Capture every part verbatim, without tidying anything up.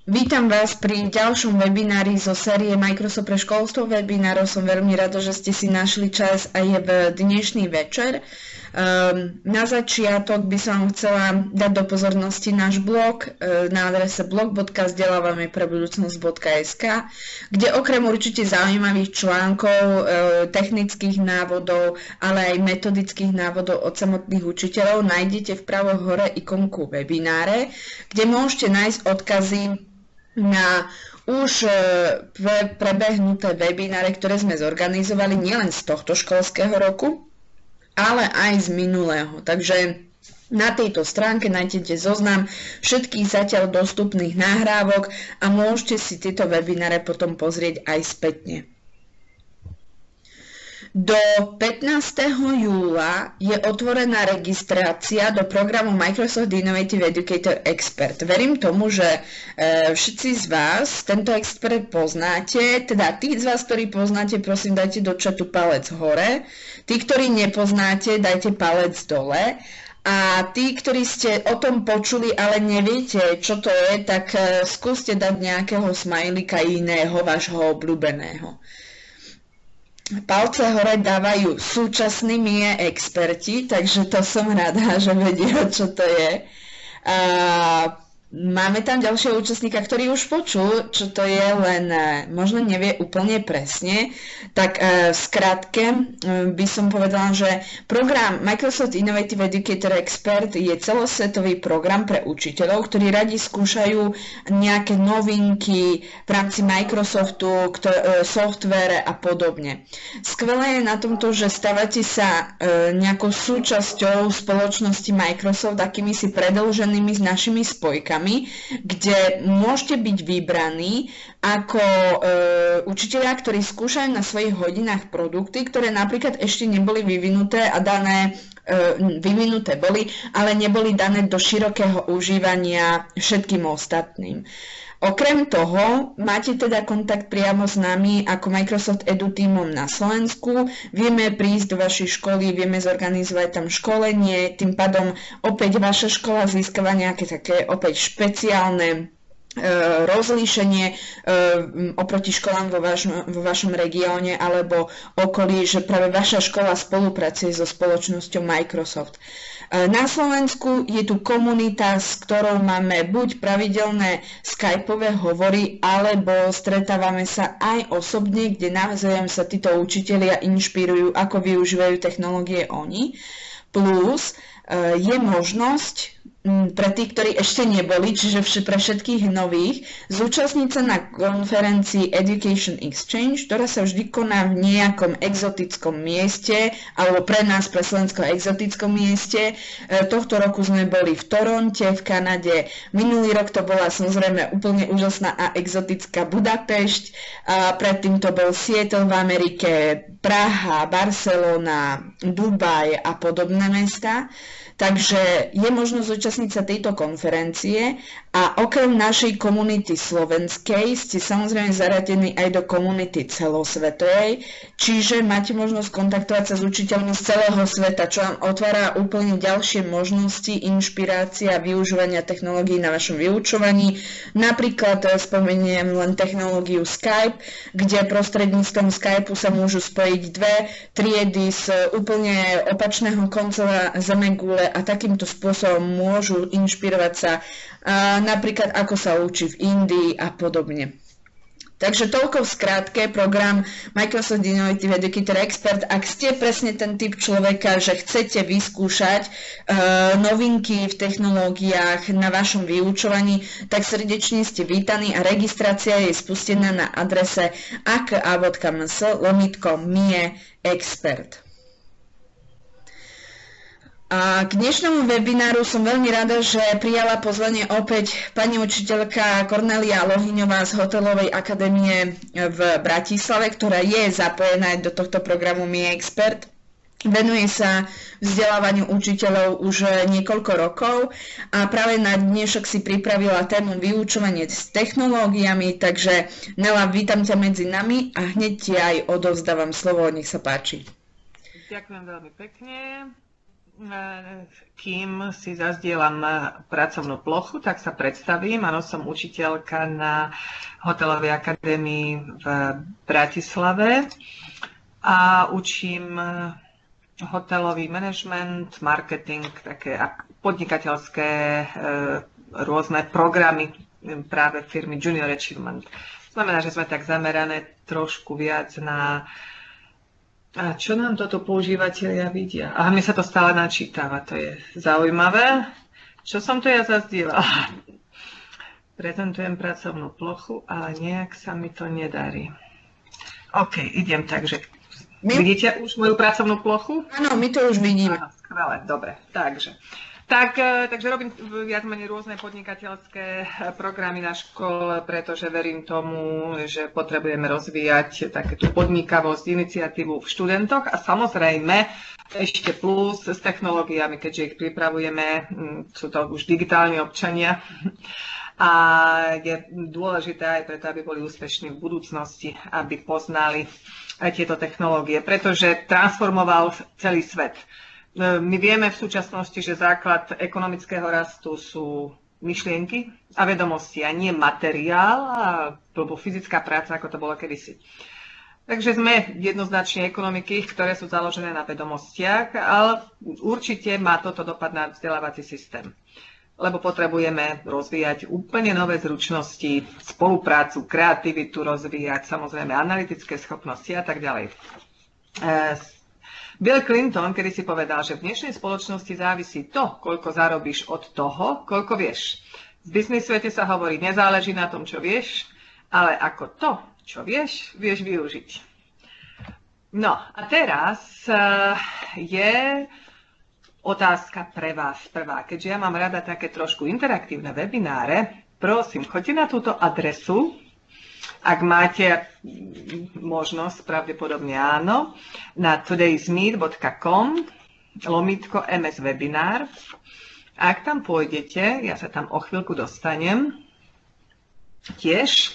Vítam vás pri ďalšom webinári zo série Microsoft pre školstvo webinárov. Som veľmi rada, že ste si našli čas aj v dnešný večer. Um, na začiatok by som vám chcela dať do pozornosti náš blog uh, na adrese blog bodka vzdelávame pre budúcnosť bodka es ká, kde okrem určite zaujímavých článkov, uh, technických návodov, ale aj metodických návodov od samotných učiteľov nájdete vpravo hore ikonku webináre, kde môžete nájsť odkazy na už prebehnuté webináre, ktoré sme zorganizovali nielen z tohto školského roku, ale aj z minulého. Takže na tejto stránke nájdete zoznam všetkých zatiaľ dostupných nahrávok a môžete si tieto webináre potom pozrieť aj spätne. Do pätnásteho júla je otvorená registrácia do programu Microsoft Innovative Educator Expert. Verím tomu, že e, všetci z vás tento expert poznáte, teda tí z vás, ktorí poznáte, prosím, dajte do chatu palec hore, tí, ktorí nepoznáte, dajte palec dole. A tí, ktorí ste o tom počuli, ale neviete, čo to je, tak e, skúste dať nejakého smajlika iného, vášho obľúbeného. Palce hore dávajú súčasní mie experti, takže to som rada, že vedia, čo to je. A máme tam ďalšieho účastníka, ktorý už počul, čo to je, len možno nevie úplne presne. Tak v skratke by som povedala, že program Microsoft Innovative Educator Expert je celosvetový program pre učiteľov, ktorí radi skúšajú nejaké novinky v rámci Microsoftu, software a podobne. Skvelé je na tomto, že stávate sa nejakou súčasťou spoločnosti Microsoft, akými si predĺženými s našimi spojkami, kde môžete byť vybraní ako e, učitelia, ktorí skúšajú na svojich hodinách produkty, ktoré napríklad ešte neboli vyvinuté a dané, e, vyvinuté boli, ale neboli dané do širokého užívania všetkým ostatným. Okrem toho, máte teda kontakt priamo s nami ako Microsoft Edu tímom na Slovensku, vieme prísť do vašej školy, vieme zorganizovať tam školenie, tým pádom opäť vaša škola získava nejaké také opäť špeciálne rozlíšenie oproti školám vo vašom, vo vašom regióne alebo okolí, že práve vaša škola spolupracuje so spoločnosťou Microsoft. Na Slovensku je tu komunita, s ktorou máme buď pravidelné skypové hovory, alebo stretávame sa aj osobne, kde navzájom sa títo učitelia inšpirujú, ako využívajú technológie oni. Plus je možnosť pre tých, ktorí ešte neboli, čiže pre všetkých nových, zúčastniť sa na konferencii Education Exchange, ktorá sa vždy koná v nejakom exotickom mieste, alebo pre nás, pre Slovensko, exotickom mieste. Tohto roku sme boli v Toronte, v Kanade. Minulý rok to bola samozrejme úplne úžasná a exotická Budapešť. A predtým to bol Seattle v Amerike, Praha, Barcelona, Dubaj a podobné mestá. Takže je možnosť zúčastniť sa tejto konferencie a okrem našej komunity slovenskej ste samozrejme zaradení aj do komunity celosvetovej, čiže máte možnosť kontaktovať sa s učiteľmi z celého sveta, čo vám otvára úplne ďalšie možnosti, inšpirácia a využívania technológií na vašom vyučovaní. Napríklad spomeniem len technológiu Skype, kde prostredníctvom Skypeu sa môžu spojiť dve triedy z úplne opačného konca zemegule a takýmto spôsobom môžu inšpirovať sa a napríklad ako sa učí v Indii a podobne. Takže toľko v skratke program Microsoft Innovative Educator Expert. Ak ste presne ten typ človeka, že chcete vyskúšať uh, novinky v technológiách na vašom vyučovaní, tak srdečne ste vítaní a registrácia je spustená na adrese aka bodka ms lomitko mie expert. A k dnešnému webináru som veľmi rada, že prijala pozvanie opäť pani učiteľka Kornélia Lohyňová z Hotelovej akadémie v Bratislave, ktorá je zapojená do tohto programu mie expert. Venuje sa vzdelávaniu učiteľov už niekoľko rokov a práve na dnešok si pripravila tému vyučovanie s technológiami, takže Nela, vítam ťa medzi nami a hneď ti aj odovzdávam slovo, nech sa páči. Ďakujem veľmi pekne. Kým si zazdielam pracovnú plochu, tak sa predstavím. Áno, som učiteľka na Hotelovej akadémii v Bratislave a učím hotelový manažment, marketing, také podnikateľské rôzne programy práve firmy Junior Achievement. Znamená, že sme tak zamerané trošku viac na a čo nám toto používateľia vidia? Aha, mne sa to stále načítava, to je zaujímavé. Čo som to ja zazdieľala? Prezentujem pracovnú plochu, ale nejak sa mi to nedarí. OK, idem, takže my... vidíte už moju pracovnú plochu? Áno, my to už vidíme. Áno, skvelé, dobre, takže... Tak, takže robím viac menej rôzne podnikateľské programy na škole, pretože verím tomu, že potrebujeme rozvíjať takéto podnikavosť, iniciatívu v študentoch a samozrejme ešte plus s technológiami, keďže ich pripravujeme, sú to už digitálni občania a je dôležité aj preto, aby boli úspešní v budúcnosti, aby poznali aj tieto technológie, pretože transformoval celý svet. My vieme v súčasnosti, že základ ekonomického rastu sú myšlienky a vedomosti a nie materiál alebo fyzická práca, ako to bolo kedysi. Takže sme jednoznačne ekonomiky, ktoré sú založené na vedomostiach, ale určite má toto dopad na vzdelávací systém. Lebo potrebujeme rozvíjať úplne nové zručnosti, spoluprácu, kreativitu rozvíjať, samozrejme analytické schopnosti a tak ďalej. Bill Clinton kedy si povedal, že v dnešnej spoločnosti závisí to, koľko zarobíš od toho, koľko vieš. V biznis svete sa hovorí, nezáleží na tom, čo vieš, ale ako to, čo vieš, vieš využiť. No a teraz uh, je otázka pre vás prvá. Keďže ja mám rada také trošku interaktívne webináre, prosím, choďte na túto adresu. Ak máte možnosť, pravdepodobne áno, na todaysmeet bodka com lomítko em es webinár. Ak tam pôjdete, ja sa tam o chvíľku dostanem tiež,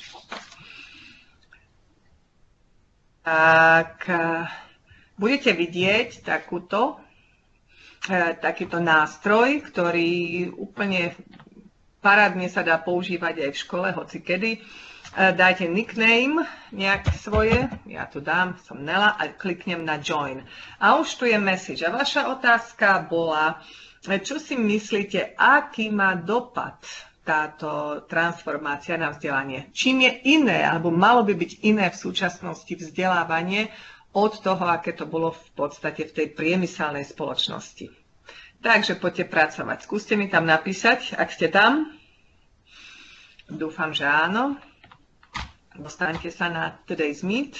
tak budete vidieť takúto, takýto nástroj, ktorý úplne parádne sa dá používať aj v škole, hoci kedy. Dajte nickname nejak svoje, ja tu dám, som Nela a kliknem na join. A už tu je message. A vaša otázka bola, čo si myslíte, aký má dopad táto transformácia na vzdelanie? Čím je iné, alebo malo by byť iné v súčasnosti vzdelávanie od toho, aké to bolo v podstate v tej priemyselnej spoločnosti. Takže poďte pracovať. Skúste mi tam napísať, ak ste tam. Dúfam, že áno. Dostaňte sa na Today's Meet.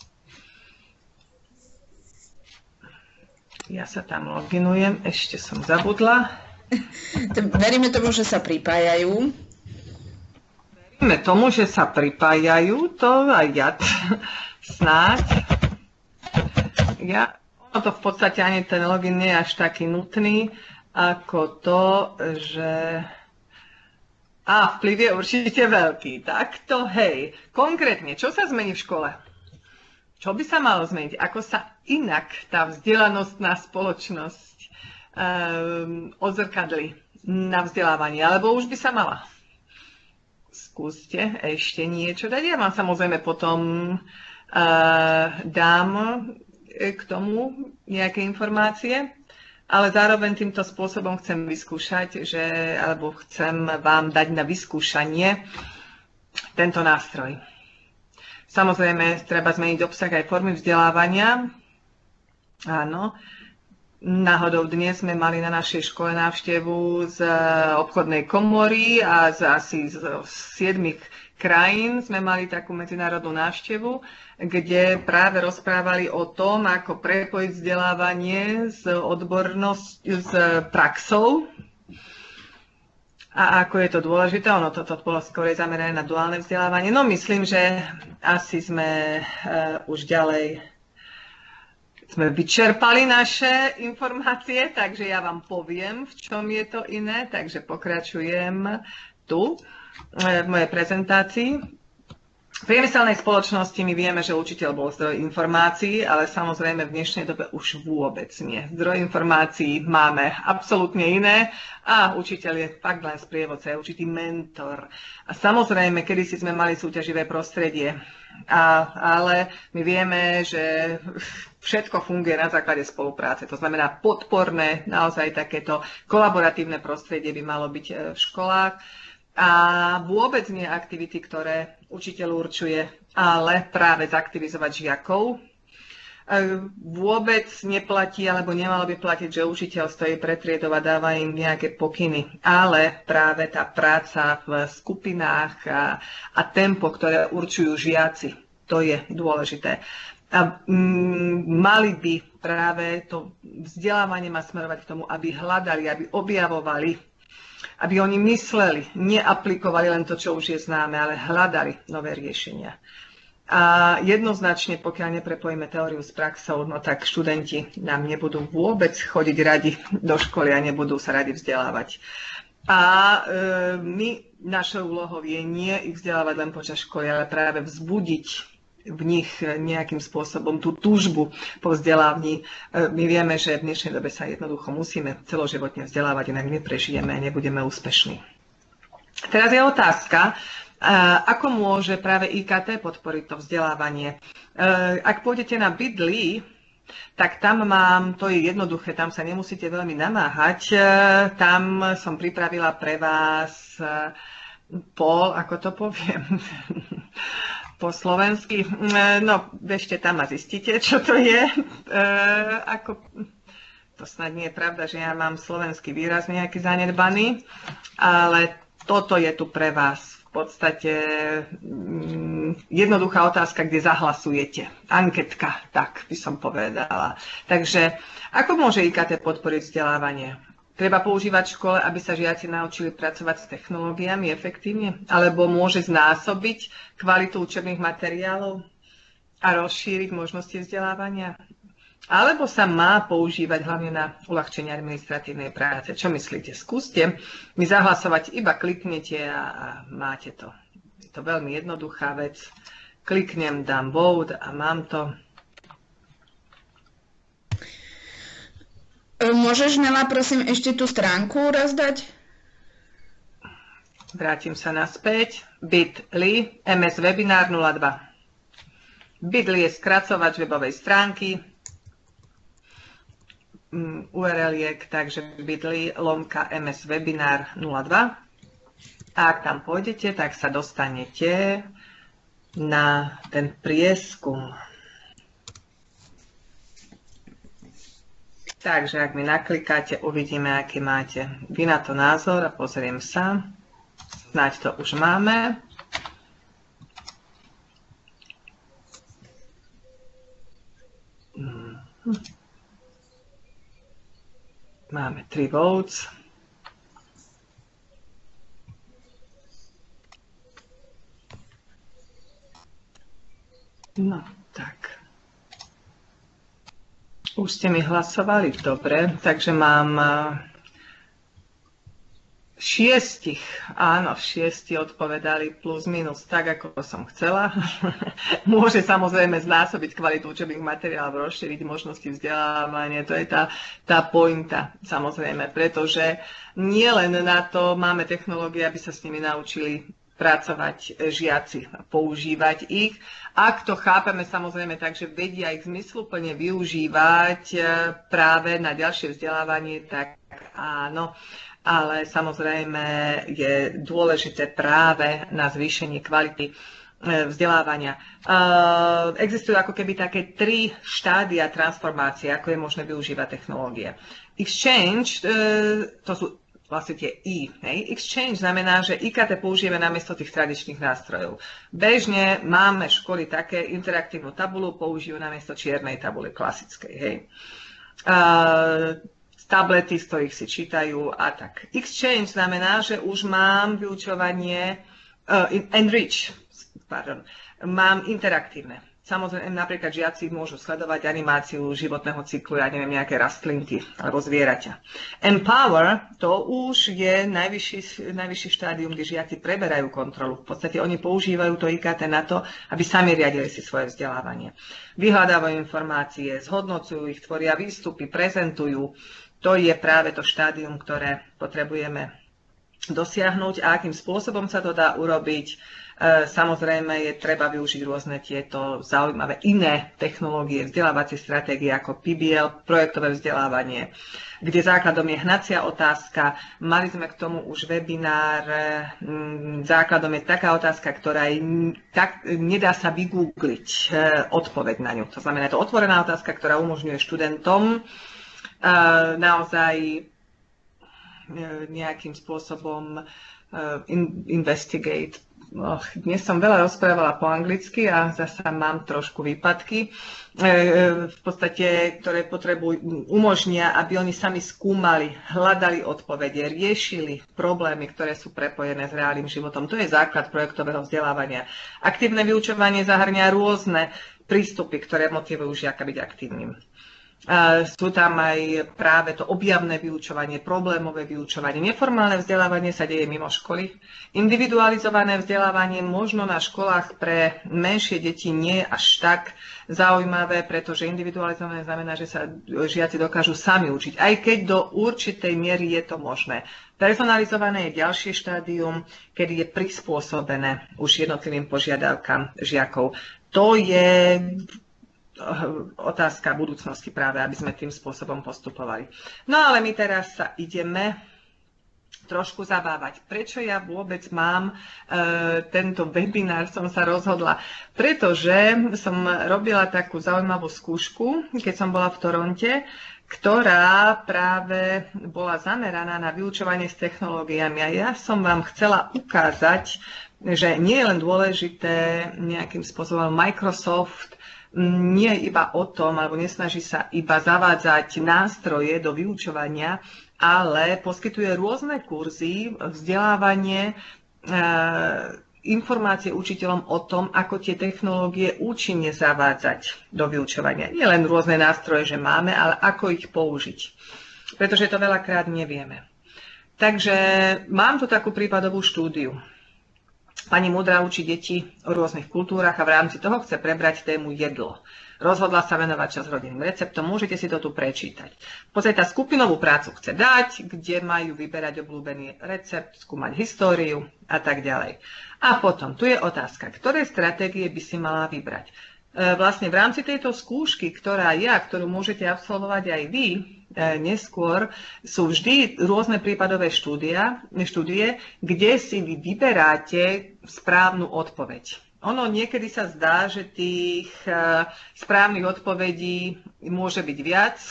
Ja sa tam loginujem, ešte som zabudla. Veríme tomu, že sa pripájajú. Veríme tomu, že sa pripájajú, to aj ja snáď. Ja, ono to v podstate ani ten login nie je až taký nutný, ako to, že... A vplyv je určite veľký. Takto, hej. Konkrétne, čo sa zmení v škole? Čo by sa malo zmeniť? Ako sa inak tá vzdelanostná spoločnosť um, odzrkadli na vzdelávanie? Alebo už by sa mala? Skúste ešte niečo dať. Ja vám samozrejme potom uh, dám k tomu nejaké informácie. Ale zároveň týmto spôsobom chcem vyskúšať, že, alebo chcem vám dať na vyskúšanie tento nástroj. Samozrejme, treba zmeniť obsah aj formy vzdelávania. Áno. Náhodou dnes sme mali na našej škole návštevu z obchodnej komory a z asi z siedmich krajín sme mali takú medzinárodnú návštevu, kde práve rozprávali o tom, ako prepojiť vzdelávanie s odbornosť, s praxou a ako je to dôležité. Ono toto bolo skôr zamerané na duálne vzdelávanie. No myslím, že asi sme uh, už ďalej sme vyčerpali naše informácie, takže ja vám poviem, v čom je to iné, takže pokračujem tu v mojej prezentácii. V priemyselnej spoločnosti my vieme, že učiteľ bol zdroj informácií, ale samozrejme v dnešnej dobe už vôbec nie. Zdroj informácií máme absolútne iné a učiteľ je fakt len sprievodca, je určitý mentor. A samozrejme, kedysi sme mali súťaživé prostredie, a, ale my vieme, že všetko funguje na základe spolupráce. To znamená podporné, naozaj takéto kolaboratívne prostredie by malo byť v školách. A vôbec nie aktivity, ktoré učiteľ určuje, ale práve zaktivizovať žiakov. Vôbec neplatí, alebo nemalo by platiť, že učiteľ stojí pred triedou a dáva im nejaké pokyny, ale práve tá práca v skupinách a, a tempo, ktoré určujú žiaci, to je dôležité. A mm, mali by práve to vzdelávanie má smerovať k tomu, aby hľadali, aby objavovali, aby oni mysleli, neaplikovali len to, čo už je známe, ale hľadali nové riešenia. A jednoznačne, pokiaľ neprepojíme teóriu s praxou, no tak študenti nám nebudú vôbec chodiť radi do školy a nebudú sa radi vzdelávať. A e, my, našou úlohou je nie ich vzdelávať len počas školy, ale práve vzbudiť v nich nejakým spôsobom tú túžbu po vzdelávaní. My vieme, že v dnešnej dobe sa jednoducho musíme celoživotne vzdelávať, inak neprežijeme a nebudeme úspešní. Teraz je otázka, ako môže práve í ká té podporiť to vzdelávanie. Ak pôjdete na Bitly, tak tam mám, to je jednoduché, tam sa nemusíte veľmi namáhať. Tam som pripravila pre vás pol, ako to poviem, po slovensky. No, bežte tam a zistíte, čo to je. E, ako, to snad nie je pravda, že ja mám slovenský výraz nejaký zanedbaný, ale toto je tu pre vás. V podstate mm, jednoduchá otázka, kde zahlasujete. Anketka, tak by som povedala. Takže, ako môže í ká té podporiť vzdelávanie? Treba používať v škole, aby sa žiaci naučili pracovať s technológiami efektívne? Alebo môže znásobiť kvalitu učebných materiálov a rozšíriť možnosti vzdelávania? Alebo sa má používať hlavne na uľahčenie administratívnej práce? Čo myslíte? Skúste mi zahlasovať, iba kliknete a, a máte to. Je to veľmi jednoduchá vec. Kliknem, dám vote a mám to. Môžeš, Nela, prosím, ešte tú stránku rozdať? Vrátim sa naspäť. Bitly, em es Webinar nula dva. Bitly je skracovač webovej stránky. ú er el je, takže Bitly lomka em es Webinar nula dva. A ak tam pôjdete, tak sa dostanete na ten prieskum. Takže ak mi naklikáte, uvidíme, aký máte vy na to názor a pozriem sa. Snáď to už máme. Máme tri votes. No, tak. Už ste mi hlasovali, dobre, takže mám šiestich, áno, šiesti odpovedali plus minus tak, ako som chcela. Môže samozrejme znásobiť kvalitu učebných materiálov, rozšíriť možnosti vzdelávania, to je tá, tá pointa, samozrejme, pretože nie len na to máme technológie, aby sa s nimi naučili pracovať žiaci, používať ich. Ak to chápeme samozrejme tak, že vedia ich zmysluplne využívať práve na ďalšie vzdelávanie, tak áno. Ale samozrejme je dôležité práve na zvýšenie kvality vzdelávania. Existujú ako keby také tri štádia transformácie, ako je možné využívať technológie. Exchange, to sú vlastne tie I. Hej. Exchange znamená, že í ká té použijeme namiesto tých tradičných nástrojov. Bežne máme školy také, interaktívnu tabulu použijú namiesto čiernej tabuly klasickej. Hej. Uh, tablety, z ktorých si čítajú a tak. Exchange znamená, že už mám vyučovanie, uh, enrich, pardon, mám interaktívne. Samozrejme, napríklad žiaci môžu sledovať animáciu životného cyklu, ja neviem, nejaké rastlinky alebo zvieraťa. Empower, to už je najvyšší, najvyšší štádium, kde žiaci preberajú kontrolu. V podstate oni používajú to í ká té na to, aby sami riadili si svoje vzdelávanie. Vyhľadávajú informácie, zhodnocujú ich, tvoria výstupy, prezentujú. To je práve to štádium, ktoré potrebujeme dosiahnuť a akým spôsobom sa to dá urobiť. Samozrejme je treba využiť rôzne tieto zaujímavé iné technológie, vzdelávacie stratégie ako pé bé el, projektové vzdelávanie, kde základom je hnacia otázka. Mali sme k tomu už webinár, základom je taká otázka, ktorá je, tak, nedá sa vygoogliť odpoveď na ňu. To znamená, je to otvorená otázka, ktorá umožňuje študentom naozaj nejakým spôsobom investigate. Oh, dnes som veľa rozprávala po anglicky a zasa mám trošku výpadky, v podstate, ktoré potrebujú, umožnia, aby oni sami skúmali, hľadali odpovede, riešili problémy, ktoré sú prepojené s reálnym životom. To je základ projektového vzdelávania. Aktívne vyučovanie zahŕňa rôzne prístupy, ktoré motivujú žiaka byť aktívnym. Sú tam aj práve to objavné vyučovanie, problémové vyučovanie. Neformálne vzdelávanie sa deje mimo školy. Individualizované vzdelávanie možno na školách pre menšie deti nie je až tak zaujímavé, pretože individualizované znamená, že sa žiaci dokážu sami učiť, aj keď do určitej miery je to možné. Personalizované je ďalšie štádium, kedy je prispôsobené už jednotlivým požiadavkám žiakov. To je otázka budúcnosti práve, aby sme tým spôsobom postupovali. No ale my teraz sa ideme trošku zabávať. Prečo ja vôbec mám e, tento webinár, som sa rozhodla? Pretože som robila takú zaujímavú skúšku, keď som bola v Toronte, ktorá práve bola zameraná na vyučovanie s technológiami. A ja som vám chcela ukázať, že nie je len dôležité nejakým spôsobom Microsoft nie iba o tom, alebo nesnaží sa iba zavádzať nástroje do vyučovania, ale poskytuje rôzne kurzy, vzdelávanie, informácie učiteľom o tom, ako tie technológie účinne zavádzať do vyučovania. Nie len rôzne nástroje, že máme, ale ako ich použiť. Pretože to veľakrát nevieme. Takže mám tu takú prípadovú štúdiu. Pani Múdra učí deti o rôznych kultúrach a v rámci toho chce prebrať tému jedlo. Rozhodla sa venovať čas rodinným receptom, môžete si to tu prečítať. V podstate tá skupinovú prácu chce dať, kde majú vyberať obľúbený recept, skúmať históriu a tak ďalej. A potom, tu je otázka, ktoré stratégie by si mala vybrať. Vlastne v rámci tejto skúšky, ktorá je, ktorú môžete absolvovať aj vy, neskôr sú vždy rôzne prípadové štúdia, štúdie, kde si vy vyberáte správnu odpoveď. Ono niekedy sa zdá, že tých správnych odpovedí môže byť viac,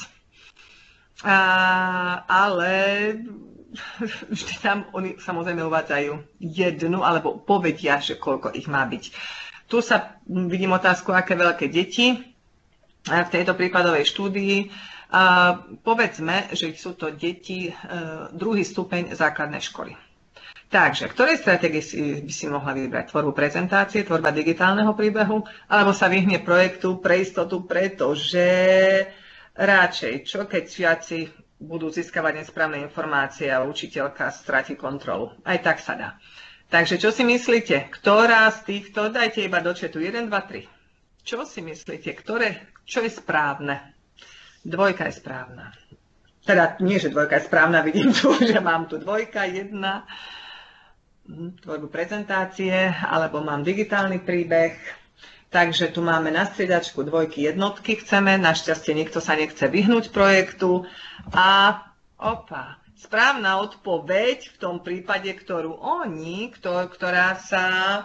ale vždy tam oni samozrejme uvádzajú jednu, alebo povedia, že koľko ich má byť. Tu sa vidím otázku, aké veľké deti v tejto prípadovej štúdii. A povedzme, že sú to deti druhý stupeň základnej školy. Takže, ktoré stratégie by si mohla vybrať? Tvorbu prezentácie, tvorba digitálneho príbehu, alebo sa vyhne projektu pre istotu, pretože radšej, čo keď žiaci budú získavať nesprávne informácie a učiteľka stratí kontrolu. Aj tak sa dá. Takže, čo si myslíte? Ktorá z týchto, dajte iba do chatu jeden, dva, tri. Čo si myslíte? Ktoré, čo je správne? Dvojka je správna. Teda nie, že dvojka je správna, vidím tu, že mám tu dvojka, jedna, tvorbu prezentácie, alebo mám digitálny príbeh. Takže tu máme na striedačku dvojky, jednotky chceme, našťastie nikto sa nechce vyhnúť projektu. A opa, správna odpoveď v tom prípade, ktorú oni, ktorá sa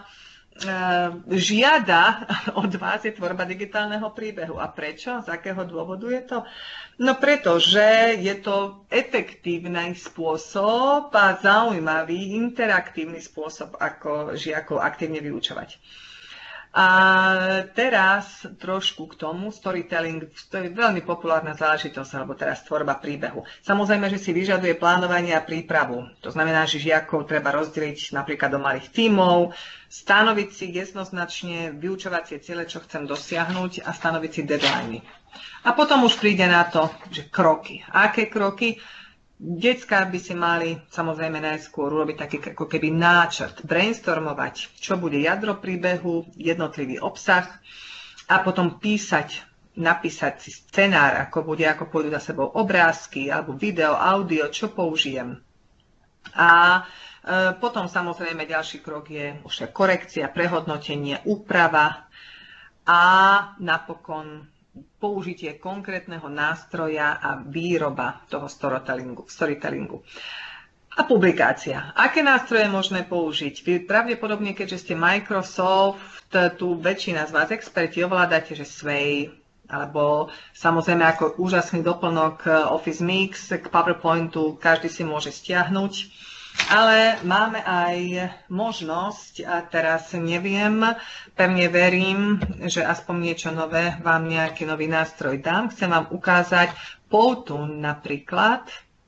žiada od vás, je tvorba digitálneho príbehu. A prečo? Z akého dôvodu je to? No pretože je to efektívny spôsob a zaujímavý, interaktívny spôsob, ako žiakov aktívne vyučovať. A teraz trošku k tomu, storytelling, to je veľmi populárna záležitosť, alebo teraz tvorba príbehu. Samozrejme, že si vyžaduje plánovanie a prípravu. To znamená, že žiakov treba rozdeliť napríklad do malých tímov, stanoviť si jednoznačne vyučovacie ciele, čo chcem dosiahnuť a stanoviť si deadliny. A potom už príde na to, že kroky. Aké kroky? Decká by si mali samozrejme najskôr urobiť taký ako keby náčrt, brainstormovať, čo bude jadro príbehu, jednotlivý obsah a potom písať, napísať si scenár, ako bude, ako pôjdu za sebou obrázky alebo video, audio, čo použijem. A e, potom samozrejme ďalší krok je už korekcia, prehodnotenie, úprava a napokon použitie konkrétneho nástroja a výroba toho storytellingu. storytellingu. A publikácia. Aké nástroje možné použiť? Vy pravdepodobne, keďže ste Microsoft, tu väčšina z vás experti ovládate, že Sway, alebo samozrejme ako úžasný doplnok Office Mix k PowerPointu, každý si môže stiahnuť. Ale máme aj možnosť, a teraz neviem, pevne verím, že aspoň niečo nové vám nejaký nový nástroj dám. Chcem vám ukázať Powtoon napríklad.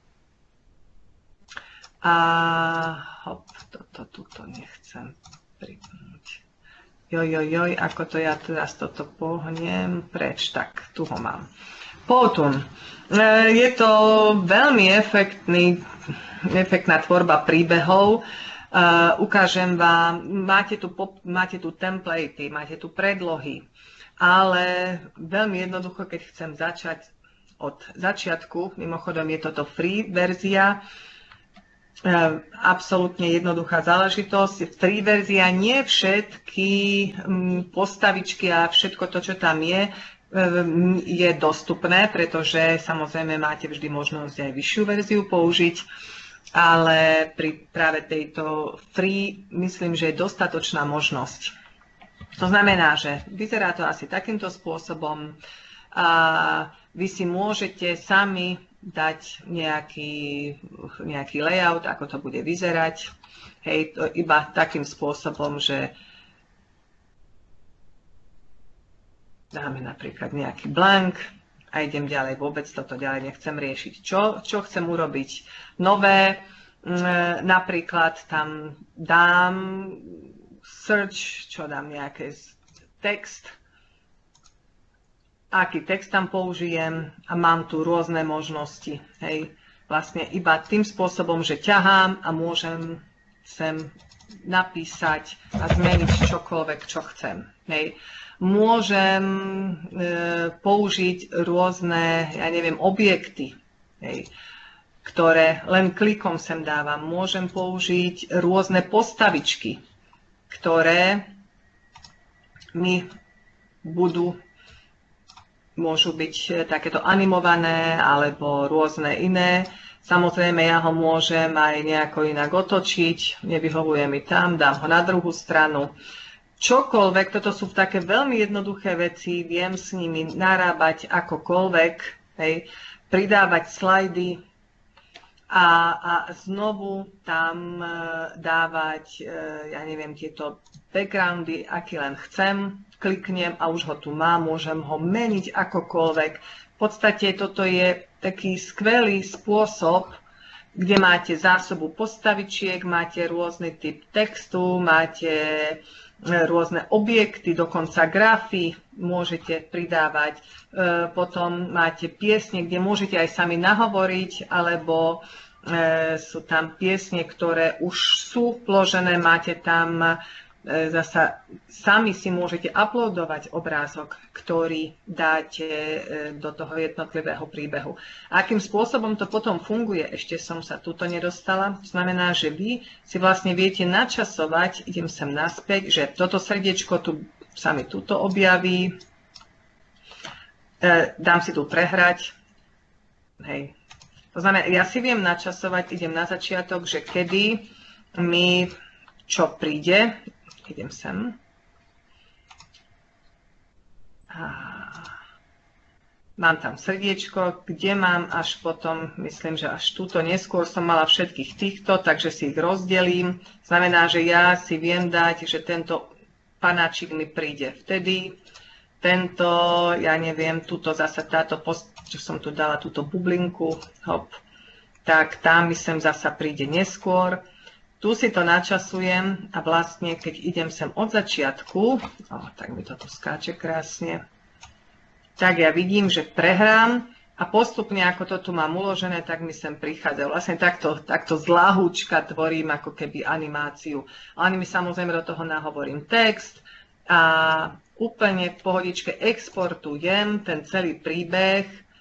A hop, toto tuto nechcem pripnúť. Joj, joj, joj, ako to ja teraz toto pohnem preč. Tak, tu ho mám. Powtoon. Je to veľmi efektný efektná tvorba príbehov. Uh, ukážem vám, máte tu, pop, máte tu templatey, máte tu predlohy, ale veľmi jednoducho, keď chcem začať od začiatku, mimochodom je toto free verzia, uh, absolútne jednoduchá záležitosť. Free verzia, nie všetky um, postavičky a všetko to, čo tam je, um, je dostupné, pretože samozrejme máte vždy možnosť aj vyššiu verziu použiť. Ale pri práve tejto free myslím, že je dostatočná možnosť. To znamená, že vyzerá to asi takýmto spôsobom a vy si môžete sami dať nejaký, nejaký layout, ako to bude vyzerať. Hej, to iba takým spôsobom, že dáme napríklad nejaký blank a idem ďalej, vôbec toto ďalej nechcem riešiť. Čo, čo chcem urobiť nové? Napríklad tam dám search, čo dám nejaké text, aký text tam použijem a mám tu rôzne možnosti. Hej. Vlastne iba tým spôsobom, že ťahám a môžem sem napísať a zmeniť čokoľvek, čo chcem. Hej. Môžem e, použiť rôzne, ja neviem, objekty, hej, ktoré len klikom sem dávam. Môžem použiť rôzne postavičky, ktoré mi budú, môžu byť takéto animované alebo rôzne iné. Samozrejme, ja ho môžem aj nejako inak otočiť, nevyhovuje mi tam, dám ho na druhú stranu. Čokoľvek, toto sú také veľmi jednoduché veci, viem s nimi narábať akokoľvek, hej, pridávať slajdy a, a znovu tam e, dávať, e, ja neviem, tieto backgroundy, aký len chcem, kliknem a už ho tu mám, môžem ho meniť akokoľvek. V podstate toto je taký skvelý spôsob, kde máte zásobu postavičiek, máte rôzny typ textu, máte rôzne objekty, dokonca grafy môžete pridávať. Potom máte piesne, kde môžete aj sami nahovoriť, alebo sú tam piesne, ktoré už sú vložené, máte tam zasa, sami si môžete uploadovať obrázok, ktorý dáte do toho jednotlivého príbehu. A akým spôsobom to potom funguje, ešte som sa tuto nedostala, znamená, že vy si vlastne viete načasovať, idem sem naspäť, že toto srdiečko tu sa mi tuto objaví, dám si tu prehrať, hej. To znamená, ja si viem načasovať, idem na začiatok, že kedy mi čo príde, idem sem. A mám tam srdiečko, kde mám až potom, myslím, že až túto, neskôr som mala všetkých týchto, takže si ich rozdelím. Znamená, že ja si viem dať, že tento panáčik mi príde vtedy, tento, ja neviem, tuto zasa táto, čo som tu dala, túto bublinku, hop, tak tá mi sem zasa príde neskôr. Tu si to načasujem a vlastne, keď idem sem od začiatku, oh, tak mi toto skáče krásne, tak ja vidím, že prehrám a postupne, ako to tu mám uložené, tak mi sem prichádza. Vlastne takto, takto z lahúčka tvorím ako keby animáciu. Ani mi samozrejme do toho nahovorím text a úplne v pohodičke exportujem ten celý príbeh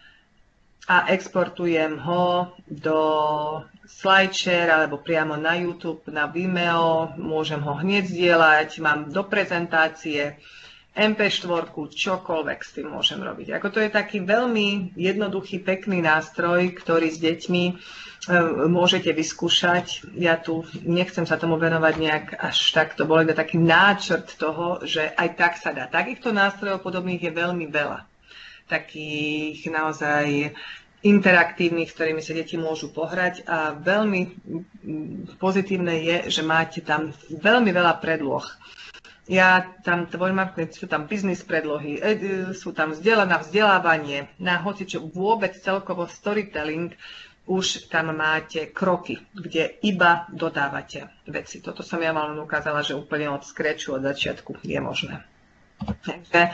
a exportujem ho do SlideShare alebo priamo na YouTube, na Vimeo, môžem ho hneď zdieľať, mám do prezentácie, em pé štyri, čokoľvek s tým môžem robiť. Ako to je taký veľmi jednoduchý, pekný nástroj, ktorý s deťmi e, môžete vyskúšať. Ja tu nechcem sa tomu venovať nejak až tak, to bol iba taký náčrt toho, že aj tak sa dá. Takýchto nástrojov podobných je veľmi veľa. Takých naozaj interaktívnych, s ktorými sa deti môžu pohrať a veľmi pozitívne je, že máte tam veľmi veľa predloh. Ja tam tvorím, sú tam biznis predlohy, sú tam vzdelaná vzdelávanie, na hocičo vôbec celkovo storytelling, už tam máte kroky, kde iba dodávate veci. Toto som ja vám ukázala, že úplne od scratchu, od začiatku je možné. Takže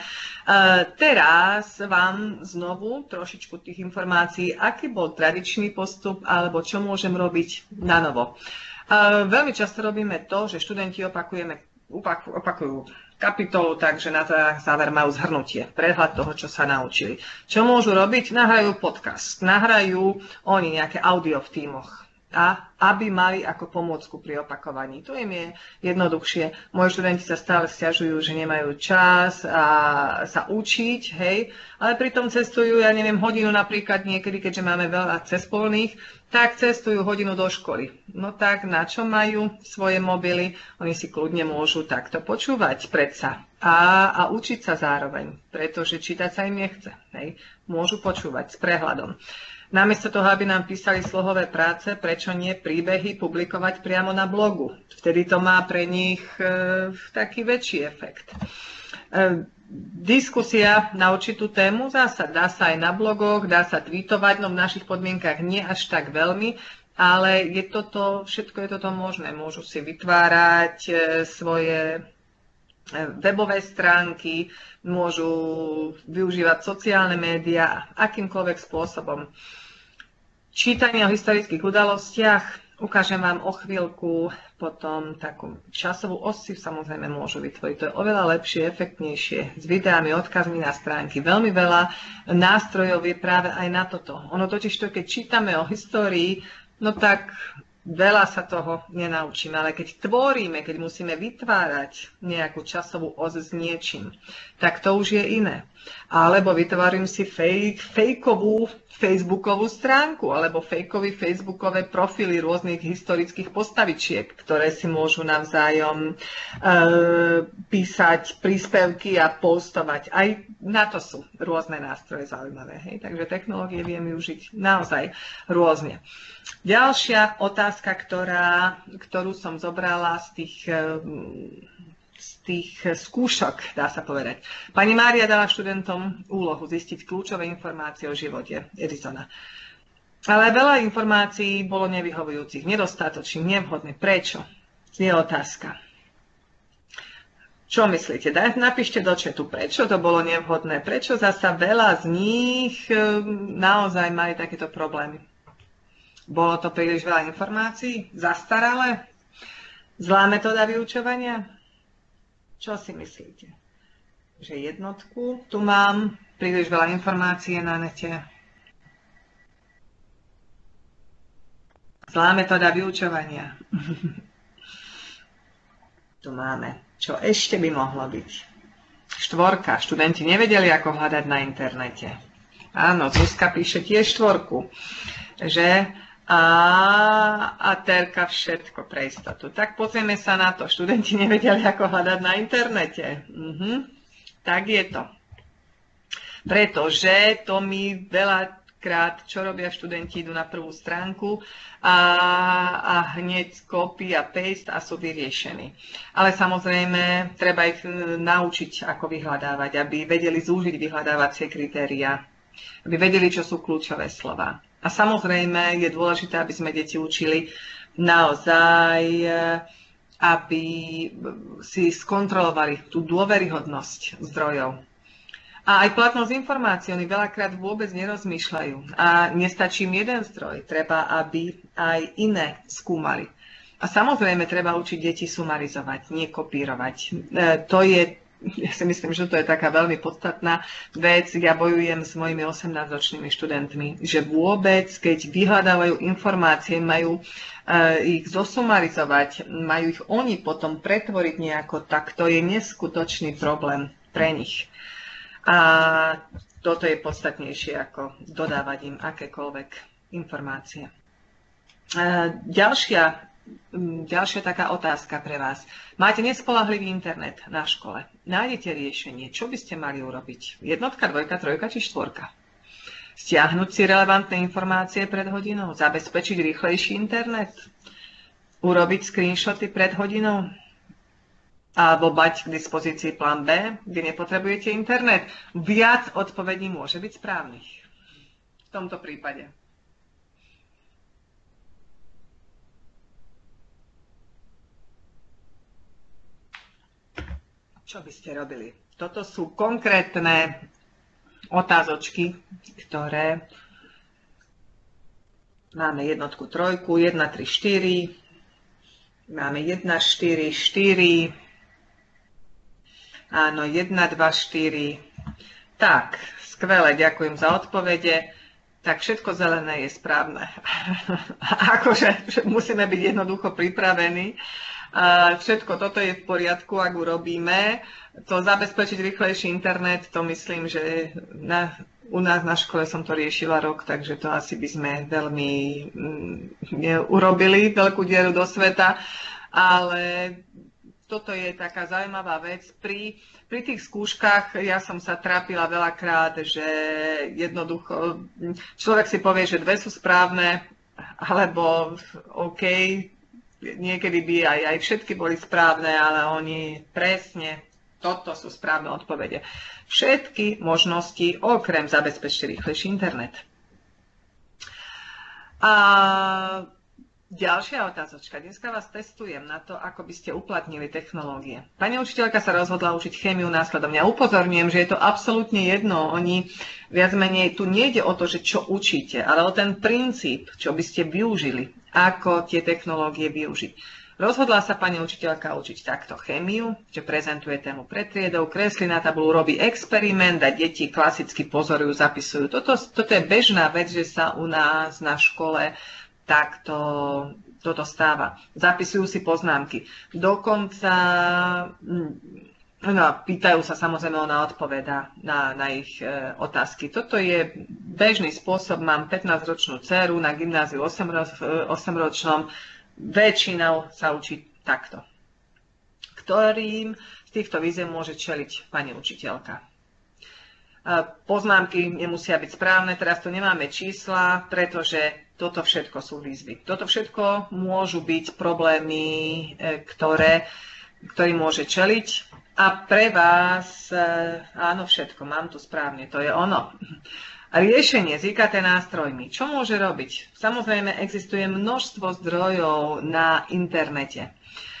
teraz vám znovu trošičku tých informácií, aký bol tradičný postup, alebo čo môžem robiť na novo. Veľmi často robíme to, že študenti opakujeme opakujú kapitolu, takže na záver majú zhrnutie, prehľad toho, čo sa naučili. Čo môžu robiť? Nahrajú podcast, nahrajú oni nejaké audio v tímoch, a aby mali ako pomôcku pri opakovaní. To im je jednoduchšie. Moji študenti sa stále sťažujú, že nemajú čas a sa učiť, hej, ale pritom cestujú, ja neviem, hodinu napríklad niekedy, keďže máme veľa cespolných, tak cestujú hodinu do školy. No tak na čo majú svoje mobily? Oni si kľudne môžu takto počúvať predsa a, a učiť sa zároveň, pretože čítať sa im nechce. Hej. Môžu počúvať s prehľadom. Namiesto toho, aby nám písali slohové práce, prečo nie príbehy publikovať priamo na blogu? Vtedy to má pre nich e, taký väčší efekt. E, diskusia na určitú tému zasa dá sa aj na blogoch, dá sa tweetovať, no v našich podmienkach nie až tak veľmi, ale je toto, všetko je toto možné. Môžu si vytvárať e, svoje webové stránky, môžu využívať sociálne médiá akýmkoľvek spôsobom. Čítanie o historických udalostiach, ukážem vám o chvíľku, potom takú časovú os si samozrejme môžu vytvoriť. To je oveľa lepšie, efektnejšie, s videami, odkazmi na stránky. Veľmi veľa nástrojov je práve aj na toto. Ono totiž to, keď čítame o histórii, no tak veľa sa toho nenaučíme, ale keď tvoríme, keď musíme vytvárať nejakú časovú os s niečím, tak to už je iné. Alebo vytvorím si fake, fejkovú facebookovú stránku, alebo fejkové facebookové profily rôznych historických postavičiek, ktoré si môžu navzájom e, písať príspevky a postovať. Aj na to sú rôzne nástroje zaujímavé. Hej? Takže technológie viem využiť naozaj rôzne. Ďalšia otázka, ktorá, ktorú som zobrala z tých, z tých skúšok, dá sa povedať. Pani Mária dala študentom úlohu zistiť kľúčové informácie o živote Edisona. Ale veľa informácií bolo nevyhovujúcich, nedostatočných, nevhodných. Prečo? Je otázka. Čo myslíte? Napíšte do chatu, prečo to bolo nevhodné, prečo zasa veľa z nich naozaj mali takéto problémy. Bolo to príliš veľa informácií? Zastaralé? Zlá metóda vyučovania? Čo si myslíte? Že jednotku tu mám, príliš veľa informácií na nete. Zlá metóda vyučovania. Tu máme. Čo ešte by mohlo byť? Štvorka. Študenti nevedeli, ako hľadať na internete. Áno, Zuzka píše tiež štvorku. Že a, a terka všetko pre istotu. Tak pozrieme sa na to. Študenti nevedeli, ako hľadať na internete. Mhm. Tak je to. Pretože to mi veľa krát, čo robia študenti, idú na prvú stránku a, a hneď copy a paste a sú vyriešení. Ale samozrejme, treba ich naučiť, ako vyhľadávať, aby vedeli zúžiť vyhľadávacie kritériá, aby vedeli, čo sú kľúčové slová. A samozrejme je dôležité, aby sme deti učili naozaj, aby si skontrolovali tú dôveryhodnosť zdrojov. A aj platnosť informácií, oni veľakrát vôbec nerozmýšľajú. A nestačí im jeden zdroj, treba, aby aj iné skúmali. A samozrejme, treba učiť deti sumarizovať, nie kopírovať. E, to je, ja si myslím, že to je taká veľmi podstatná vec. Ja bojujem s mojimi osemnásťročnými študentmi, že vôbec, keď vyhľadávajú informácie, majú e, ich zosumarizovať, majú ich oni potom pretvoriť nejako, tak to je neskutočný problém pre nich. A toto je podstatnejšie, ako dodávať im akékoľvek informácie. Ďalšia, ďalšia taká otázka pre vás. Máte nespoľahlivý internet na škole. Nájdete riešenie. Čo by ste mali urobiť? Jednotka, dvojka, trojka či štvorka? Stiahnuť si relevantné informácie pred hodinou? Zabezpečiť rýchlejší internet? Urobiť screenshoty pred hodinou? Alebo mať k dispozícii plán B, kde nepotrebujete internet. Viac odpovedí môže byť správnych v tomto prípade. Čo by ste robili? Toto sú konkrétne otázočky, ktoré máme jednotku, trojku, jedna, tri, štyri, máme jedna, štyri, štyri, áno, jedna, dva, štyri. Tak, skvelé, ďakujem za odpovede. Tak všetko zelené je správne. Akože musíme byť jednoducho pripravení. Všetko toto je v poriadku, ak urobíme. To zabezpečiť rýchlejší internet, to myslím, že na, u nás na škole som to riešila rok, takže to asi by sme veľmi mm, urobili, veľkú dieru do sveta. Ale toto je taká zaujímavá vec. Pri, pri tých skúškach ja som sa trápila veľakrát, že jednoducho človek si povie, že dve sú správne, alebo OK, niekedy by aj, aj všetky boli správne, ale oni presne, toto sú správne odpovede. Všetky možnosti, okrem zabezpečiť rýchlejší internet. A ďalšia otázočka. Dneska vás testujem na to, ako by ste uplatnili technológie. Pani učiteľka sa rozhodla učiť chémiu následovne. Ja upozorňujem, že je to absolútne jedno. Oni viac menej, tu nejde o to, že čo učíte, ale o ten princíp, čo by ste využili, ako tie technológie využiť. Rozhodla sa pani učiteľka učiť takto chémiu, že prezentuje tému pred triedou, kreslí na tabulu, robí experiment a deti klasicky pozorujú, zapisujú. Toto, toto je bežná vec, že sa u nás na škole takto toto stáva. Zapisujú si poznámky. Dokonca no, pýtajú sa, samozrejme, ona odpovedá na, na ich e, otázky. Toto je bežný spôsob. Mám pätnásťročnú dceru na gymnáziu osemročnom. Väčšinou sa učí takto. Ktorým z týchto výziev môže čeliť pani učiteľka? Poznámky nemusia byť správne, teraz tu nemáme čísla, pretože toto všetko sú výzvy. Toto všetko môžu byť problémy, ktoré, ktorý môže čeliť. A pre vás, áno, všetko, mám tu správne, to je ono. Riešenie s í ká té nástrojmi. Čo môže robiť? Samozrejme, existuje množstvo zdrojov na internete.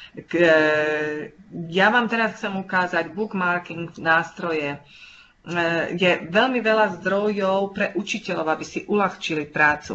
Ja vám teraz chcem ukázať bookmarking nástroje. Je veľmi veľa zdrojov pre učiteľov, aby si uľahčili prácu.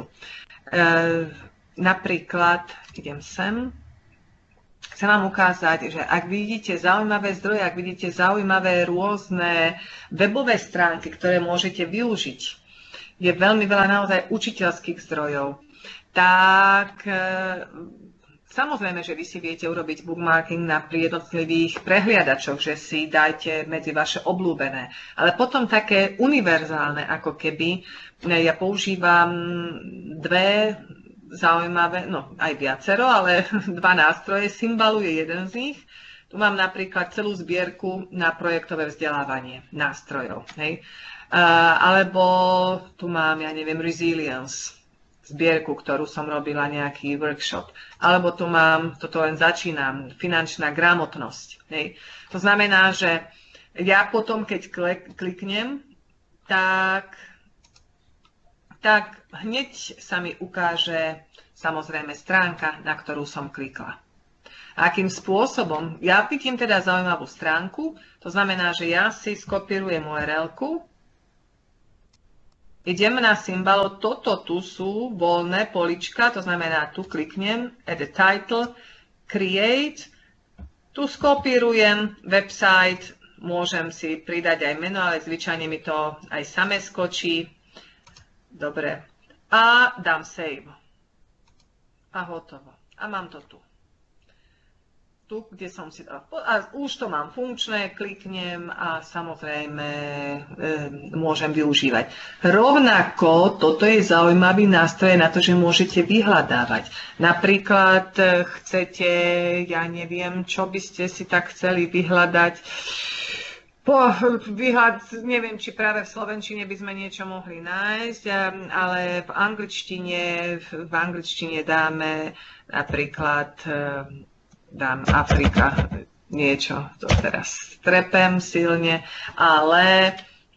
Napríklad, idem sem, chcem vám ukázať, že ak vidíte zaujímavé zdroje, ak vidíte zaujímavé rôzne webové stránky, ktoré môžete využiť, je veľmi veľa naozaj učiteľských zdrojov, tak samozrejme, že vy si viete urobiť bookmarking na pri jednotlivých prehliadačoch, že si dajte medzi vaše obľúbené. Ale potom také univerzálne, ako keby, ja používam dve zaujímavé, no aj viacero, ale dva nástroje. Symbalu je jeden z nich. Tu mám napríklad celú zbierku na projektové vzdelávanie nástrojov. Hej. alebo tu mám, ja neviem, resilience, zbierku, ktorú som robila, nejaký workshop. Alebo tu mám, toto len začínam, finančná gramotnosť. Hej. To znamená, že ja potom, keď kliknem, tak, tak hneď sa mi ukáže samozrejme stránka, na ktorú som klikla. Akým spôsobom? Ja vidím teda zaujímavú stránku, to znamená, že ja si skopírujem U R L-ku, idem na symbol, toto tu sú voľné polička, to znamená, tu kliknem, add a title, create, tu skopírujem website, môžem si pridať aj meno, ale zvyčajne mi to aj samé skočí. Dobre. A dám save. A hotovo. A mám to tu. Tu, kde som si dala. A už to mám funkčné, kliknem a samozrejme e, môžem využívať. Rovnako toto je zaujímavý nástroj na to, že môžete vyhľadávať. Napríklad chcete, ja neviem, čo by ste si tak chceli vyhľadať. Po, vyhľad, neviem, či práve v slovenčine by sme niečo mohli nájsť, ale v angličtine, v angličtine dáme napríklad dám Afrika, niečo, to teraz trepem silne, ale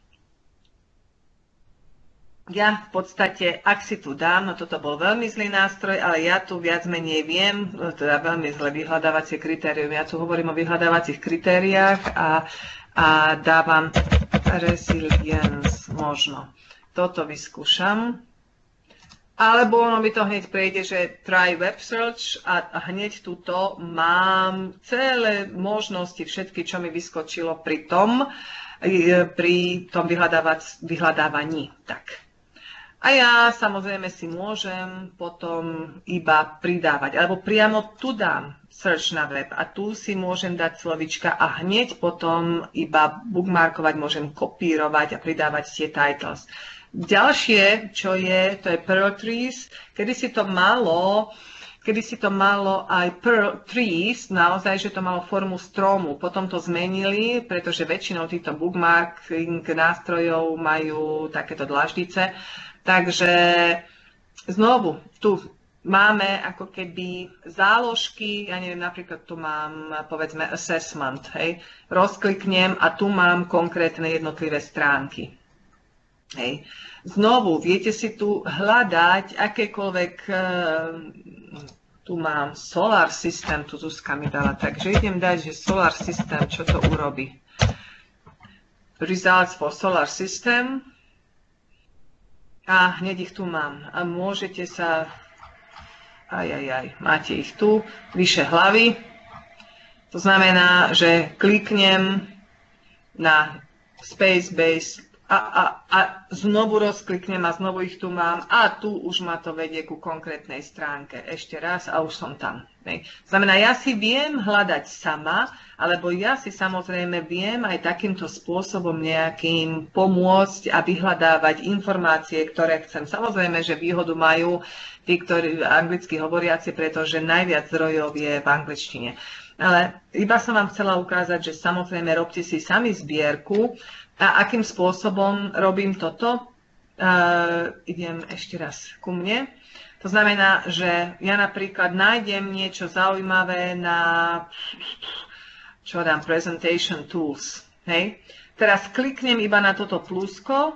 ja v podstate, ak si tu dám, no toto bol veľmi zlý nástroj, ale ja tu viac menej viem, teda veľmi zlé vyhľadávacie kritérium, ja tu hovorím o vyhľadávacích kritériách a, a dávam resilience možno. Toto vyskúšam. Alebo ono mi to hneď prejde, že try web search a hneď tuto mám celé možnosti, všetky, čo mi vyskočilo pri tom, pri tom vyhľadávaní. Tak. A ja samozrejme si môžem potom iba pridávať, alebo priamo tu dám search na web a tu si môžem dať slovička a hneď potom iba bookmarkovať, môžem kopírovať a pridávať tie titles. Ďalšie, čo je, to je Pearl Trees, kedy si to malo, kedy si to malo aj Pearl Trees, naozaj, že to malo formu stromu. Potom to zmenili, pretože väčšinou týchto bookmarking nástrojov majú takéto dlaždice. Takže znovu, tu máme ako keby záložky, ja neviem, napríklad tu mám, povedzme, assessment, hej, rozkliknem a tu mám konkrétne jednotlivé stránky. Hej. Znovu, viete si tu hľadať akékoľvek, tu mám Solar System, tu Zuzka mi dala, takže idem dať, že Solar System, čo to urobí. Results for Solar System a hneď ich tu mám. A môžete sa, aj, aj, aj, máte ich tu, vyše hlavy. To znamená, že kliknem na Space Base A, a, a znovu rozkliknem a znovu ich tu mám a tu už ma to vedie ku konkrétnej stránke. Ešte raz a už som tam. Hej. Znamená, ja si viem hľadať sama, alebo ja si samozrejme viem aj takýmto spôsobom nejakým pomôcť a vyhľadávať informácie, ktoré chcem. Samozrejme, že výhodu majú tí, ktorí anglicky hovoriaci, pretože najviac zdrojov je v angličtine. Ale iba som vám chcela ukázať, že samozrejme robte si sami zbierku. A akým spôsobom robím toto? Uh, idem ešte raz ku mne. To znamená, že ja napríklad nájdem niečo zaujímavé na, čo dám, Presentation Tools. Hej. Teraz kliknem iba na toto plusko,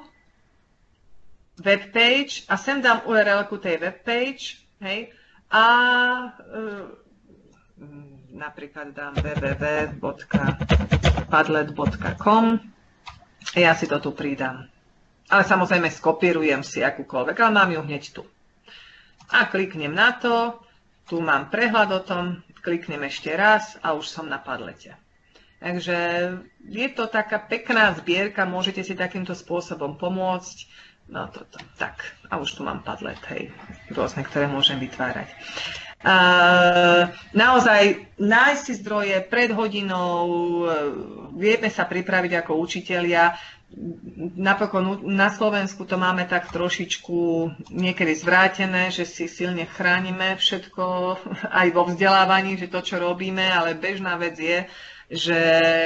webpage, a sem dám U R L-ku tej webpage. Hej. A uh, napríklad dám w w w bodka padlet bodka com. Ja si to tu pridám. Ale samozrejme skopírujem si akúkoľvek, ale mám ju hneď tu. A kliknem na to, tu mám prehľad o tom, kliknem ešte raz a už som na Padlete. Takže je to taká pekná zbierka, môžete si takýmto spôsobom pomôcť. No toto, tak. A už tu mám Padlet, hej, rôzne, ktoré môžem vytvárať. Uh, naozaj nájsť si zdroje pred hodinou, vieme sa pripraviť ako učitelia. Napokon na Slovensku to máme tak trošičku niekedy zvrátené, že si silne chránime všetko aj vo vzdelávaní, že to, čo robíme, ale bežná vec je, že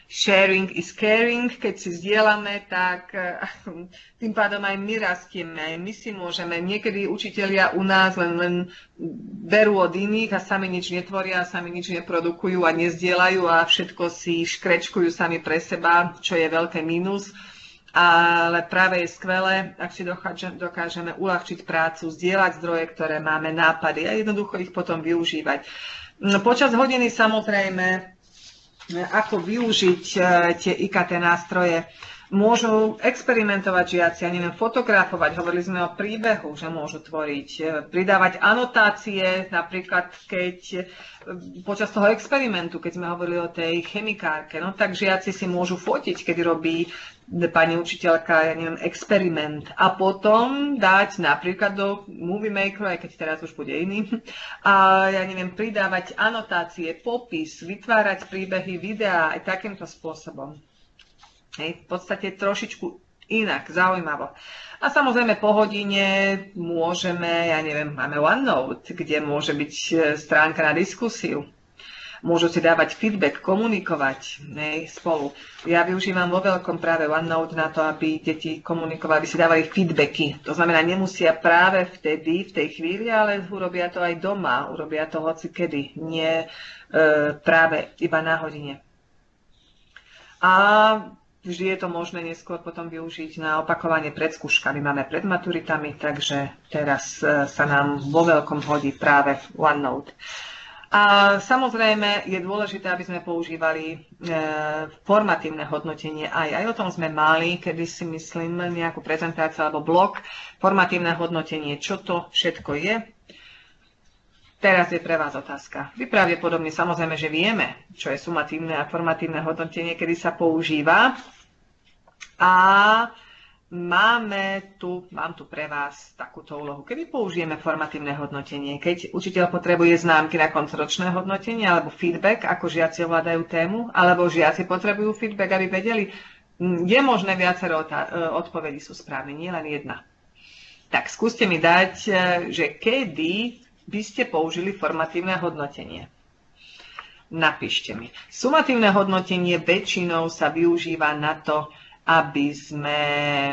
sharing is caring, keď si zdieľame, tak tým pádom aj my rastieme, my si môžeme, niekedy učitelia u nás len, len berú od iných a sami nič netvoria, sami nič neprodukujú a nezdieľajú a všetko si škrečkujú sami pre seba, čo je veľké mínus. Ale práve je skvelé, ak si dokážeme uľahčiť prácu, zdieľať zdroje, ktoré máme, nápady a jednoducho ich potom využívať. Počas hodiny samozrejme, ako využiť tie í ká té nástroje. Môžu experimentovať žiaci, ja neviem, fotografovať, hovorili sme o príbehu, že môžu tvoriť, pridávať anotácie, napríklad keď počas toho experimentu, keď sme hovorili o tej chemikárke, no tak žiaci si môžu fotiť, keď robí pani učiteľka, ja neviem, experiment a potom dať napríklad do Movie Makeru, aj keď teraz už bude iný, a ja neviem, pridávať anotácie, popis, vytvárať príbehy, videá aj takýmto spôsobom. Hej, v podstate trošičku inak, zaujímavo. A samozrejme po hodine môžeme, ja neviem, máme OneNote, kde môže byť stránka na diskusiu. Môžu si dávať feedback, komunikovať, hej, spolu. Ja využívam vo veľkom práve OneNote na to, aby deti komunikovali, aby si dávali feedbacky. To znamená, nemusia práve vtedy, v tej chvíli, ale urobia to aj doma, urobia to hoci kedy, nie e, práve iba na hodine. A vždy je to možné neskôr potom využiť na opakovanie pred skúškami. Máme pred maturitami, takže teraz sa nám vo veľkom hodí práve OneNote. A samozrejme je dôležité, aby sme používali e, formatívne hodnotenie aj. Aj o tom sme mali, kedy si myslím, nejakú prezentáciu alebo blog. Formatívne hodnotenie, čo to všetko je. Teraz je pre vás otázka. Vy pravdepodobne samozrejme, že vieme, čo je sumatívne a formatívne hodnotenie, kedy sa používa. A máme tu, mám tu pre vás takúto úlohu. Kedy použijeme formatívne hodnotenie? Keď učiteľ potrebuje známky na koncoročné hodnotenie alebo feedback, ako žiaci ovládajú tému, alebo žiaci potrebujú feedback, aby vedeli, je možné viacero odpovedí sú správne, nie len jedna. Tak skúste mi dať, že kedy by ste použili formatívne hodnotenie. Napíšte mi. Sumatívne hodnotenie väčšinou sa využíva na to, aby sme e,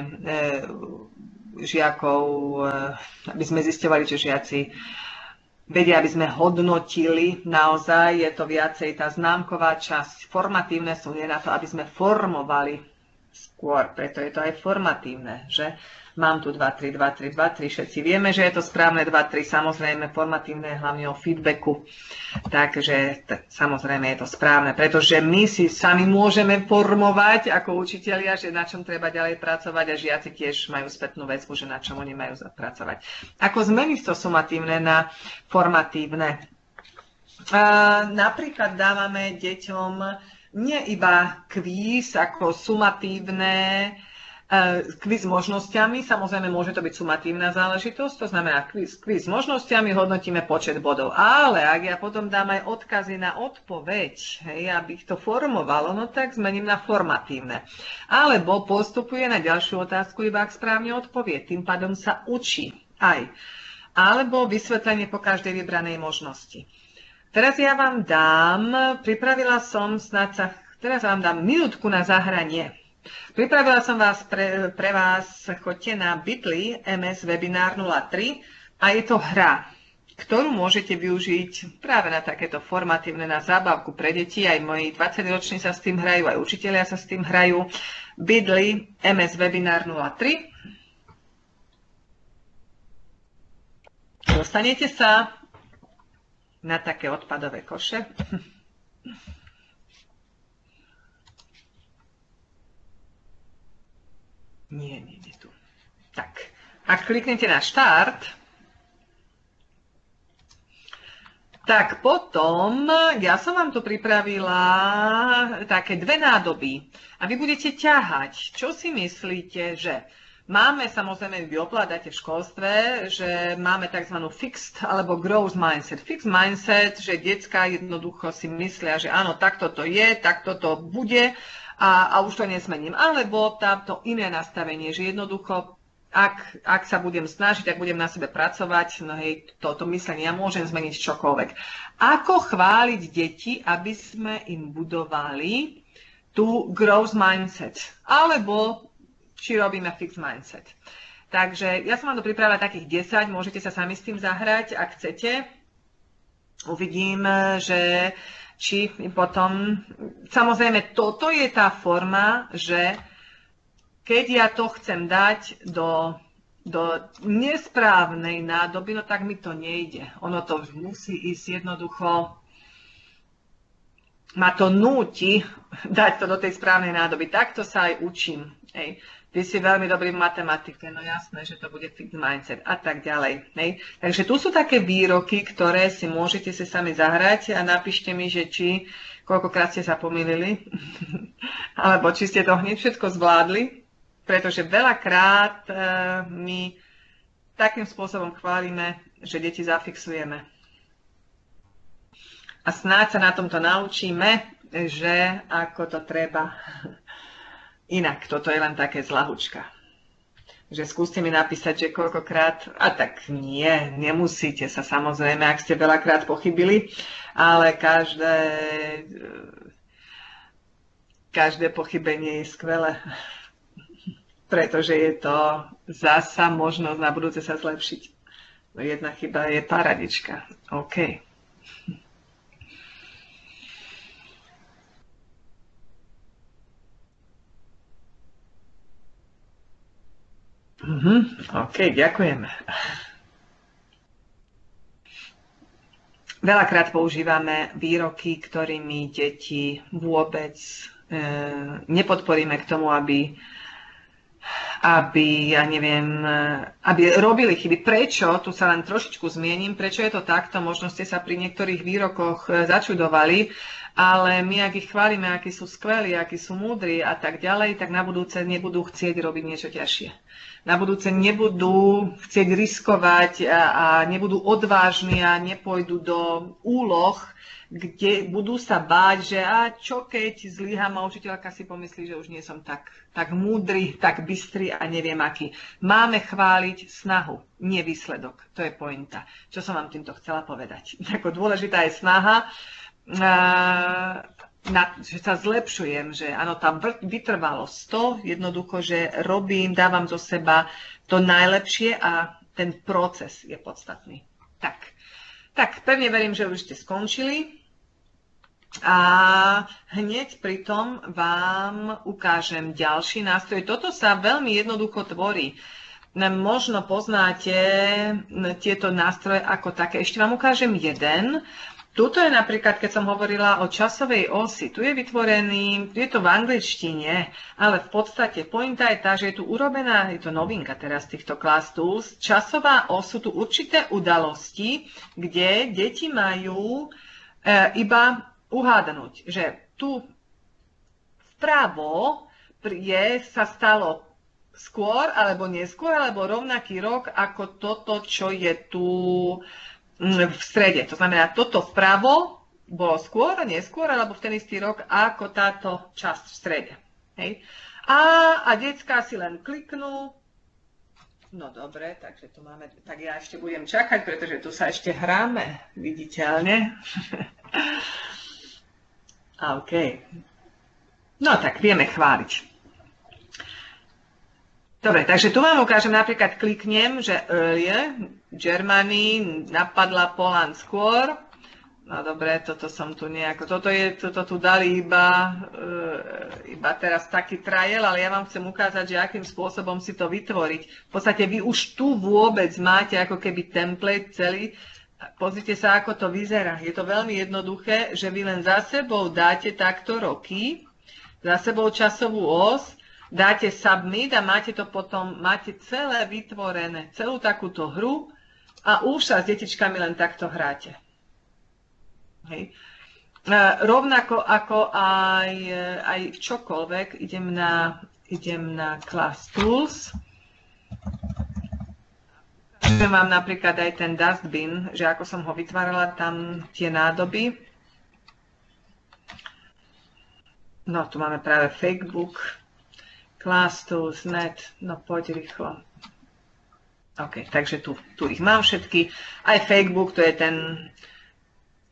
žiakov, e, aby sme zisťovali, čo žiaci vedia, aby sme hodnotili. Naozaj je to viacej tá známková časť. Formatívne sú nie na to, aby sme formovali skôr, preto je to aj formatívne, že mám tu dva, tri, dva, tri, dva, tri, všetci vieme, že je to správne dva, tri, samozrejme formatívne hlavne o feedbacku, takže samozrejme je to správne, pretože my si sami môžeme formovať ako učitelia, že na čom treba ďalej pracovať a žiaci tiež majú spätnú väzbu, že na čom oni majú pracovať. Ako zmeniť to sumatívne na formatívne? Napríklad dávame deťom nie iba kvíz ako sumatívne, kvíz s možnosťami, samozrejme môže to byť sumatívna záležitosť, to znamená kvíz, kvíz s možnosťami, hodnotíme počet bodov. Ale ak ja potom dám aj odkazy na odpoveď, hej, aby ich to formovalo, no tak zmením na formatívne. Alebo postupuje na ďalšiu otázku, iba ak správne odpovie, tým pádom sa učí aj. Alebo vysvetlenie po každej vybranej možnosti. Teraz ja vám dám, pripravila som, snáď sa, teraz vám dám minútku na zahranie. Pripravila som vás pre, pre vás, choďte na bit.ly em es webinár nula tri a je to hra, ktorú môžete využiť práve na takéto formatívne, na zábavku pre deti. Aj moji dvadsaťroční sa s tým hrajú, aj učitelia sa s tým hrajú. bit.ly em es webinár nula tri. Dostanete sa na také odpadové koše. Nie, nie, nie tu. Tak, ak kliknete na štart, tak potom ja som vám tu pripravila také dve nádoby a vy budete ťahať. Čo si myslíte, že máme, samozrejme, vy ovládate v školstve, že máme tzv. Fixed alebo growth mindset. Fixed mindset, že decká jednoducho si myslia, že áno, takto to je, takto to bude, A, a už to nesmením. Alebo táto iné nastavenie, že jednoducho, ak, ak sa budem snažiť, ak budem na sebe pracovať, no hej, toto myslenie, ja môžem zmeniť čokoľvek. Ako chváliť deti, aby sme im budovali tu growth mindset, alebo či robíme fixed mindset. Takže ja som vám to pripravila takých desať, môžete sa sami s tým zahrať, ak chcete. Uvidím, že či potom... Samozrejme, toto je tá forma, že keď ja to chcem dať do, do nesprávnej nádoby, no tak mi to nejde. Ono to musí ísť jednoducho... Ma to núti dať to do tej správnej nádoby. Takto sa aj učím. Hej. Ty si veľmi dobrý v matematike, no jasné, že to bude fixed mindset a tak ďalej. Hej. Takže tu sú také výroky, ktoré si môžete si sami zahrať a napíšte mi, že či, koľkokrát ste sa pomýlili, alebo či ste to hneď všetko zvládli, pretože veľakrát e, my takým spôsobom chválime, že deti zafixujeme. A snáď sa na tomto naučíme, že ako to treba. Inak, toto je len také zlahučka. Že skúste mi napísať, že koľkokrát, a tak nie, nemusíte sa samozrejme, ak ste veľakrát pochybili, ale každé, každé pochybenie je skvelé, pretože je to zasa možnosť na budúce sa zlepšiť. Jedna chyba je paradička. OK. Mhm, OK, ďakujeme. Veľakrát používame výroky, ktorými deti vôbec e, nepodporíme k tomu, aby, aby, ja neviem, aby robili chyby. Prečo? Tu sa len trošičku zmiením. Prečo je to takto? Možno ste sa pri niektorých výrokoch začudovali, ale my, ak ich chválime, akí sú skvelí, akí sú múdri a tak ďalej, tak na budúce nebudú chcieť robiť niečo ťažšie. Na budúce nebudú chcieť riskovať a, a nebudú odvážni a nepôjdu do úloh, kde budú sa báť, že a čo keď zlyham a učiteľka si pomyslí, že už nie som tak, tak múdry, tak bystrý a neviem aký. Máme chváliť snahu, nie výsledok. To je pointa. Čo som vám týmto chcela povedať. Ako dôležitá je snaha, Na, že sa zlepšujem, že áno, tá vytrvalosť, to jednoducho, že robím, dávam zo seba to najlepšie a ten proces je podstatný. Tak, tak pevne verím, že už ste skončili a hneď pritom vám ukážem ďalší nástroj. Toto sa veľmi jednoducho tvorí. Možno poznáte tieto nástroje ako také. Ešte vám ukážem jeden. Tuto je napríklad, keď som hovorila o časovej osi, tu je vytvorený, je to v angličtine, ale v podstate pointa je tá, že je tu urobená, je to novinka teraz týchto class tools, časová os, sú tu určité udalosti, kde deti majú e, iba uhádnuť, že tu vpravo je, sa stalo skôr alebo neskôr, alebo rovnaký rok ako toto, čo je tu v strede. To znamená, toto vpravo bolo skôr, neskôr, alebo v ten istý rok, ako táto časť v strede. Hej. A, a decká si len kliknú. No dobre, takže tu máme, tak ja ešte budem čakať, pretože tu sa ešte hráme viditeľne. OK. No tak vieme chváliť. Dobre, takže tu vám ukážem, napríklad kliknem, že earlier, Germany, napadla Poland skôr. No dobre, toto som tu nejako, toto, je, toto tu dali iba, uh, iba teraz taký trial, ale ja vám chcem ukázať, že akým spôsobom si to vytvoriť. V podstate vy už tu vôbec máte ako keby template celý. Pozrite sa, ako to vyzerá. Je to veľmi jednoduché, že vy len za sebou dáte takto roky, za sebou časovú os, dáte submit a máte to potom, máte celé vytvorené, celú takúto hru a už sa s detičkami len takto hráte. Hej. E, rovnako ako aj, aj v čokoľvek, idem na, idem na Class Tools. Ukážem vám napríklad aj ten dustbin, že ako som ho vytvárala, tam tie nádoby. No, tu máme práve Fakebook. Class Tools, net, no poď rýchlo. OK, takže tu, tu ich mám všetky. Aj Fakebook, to je ten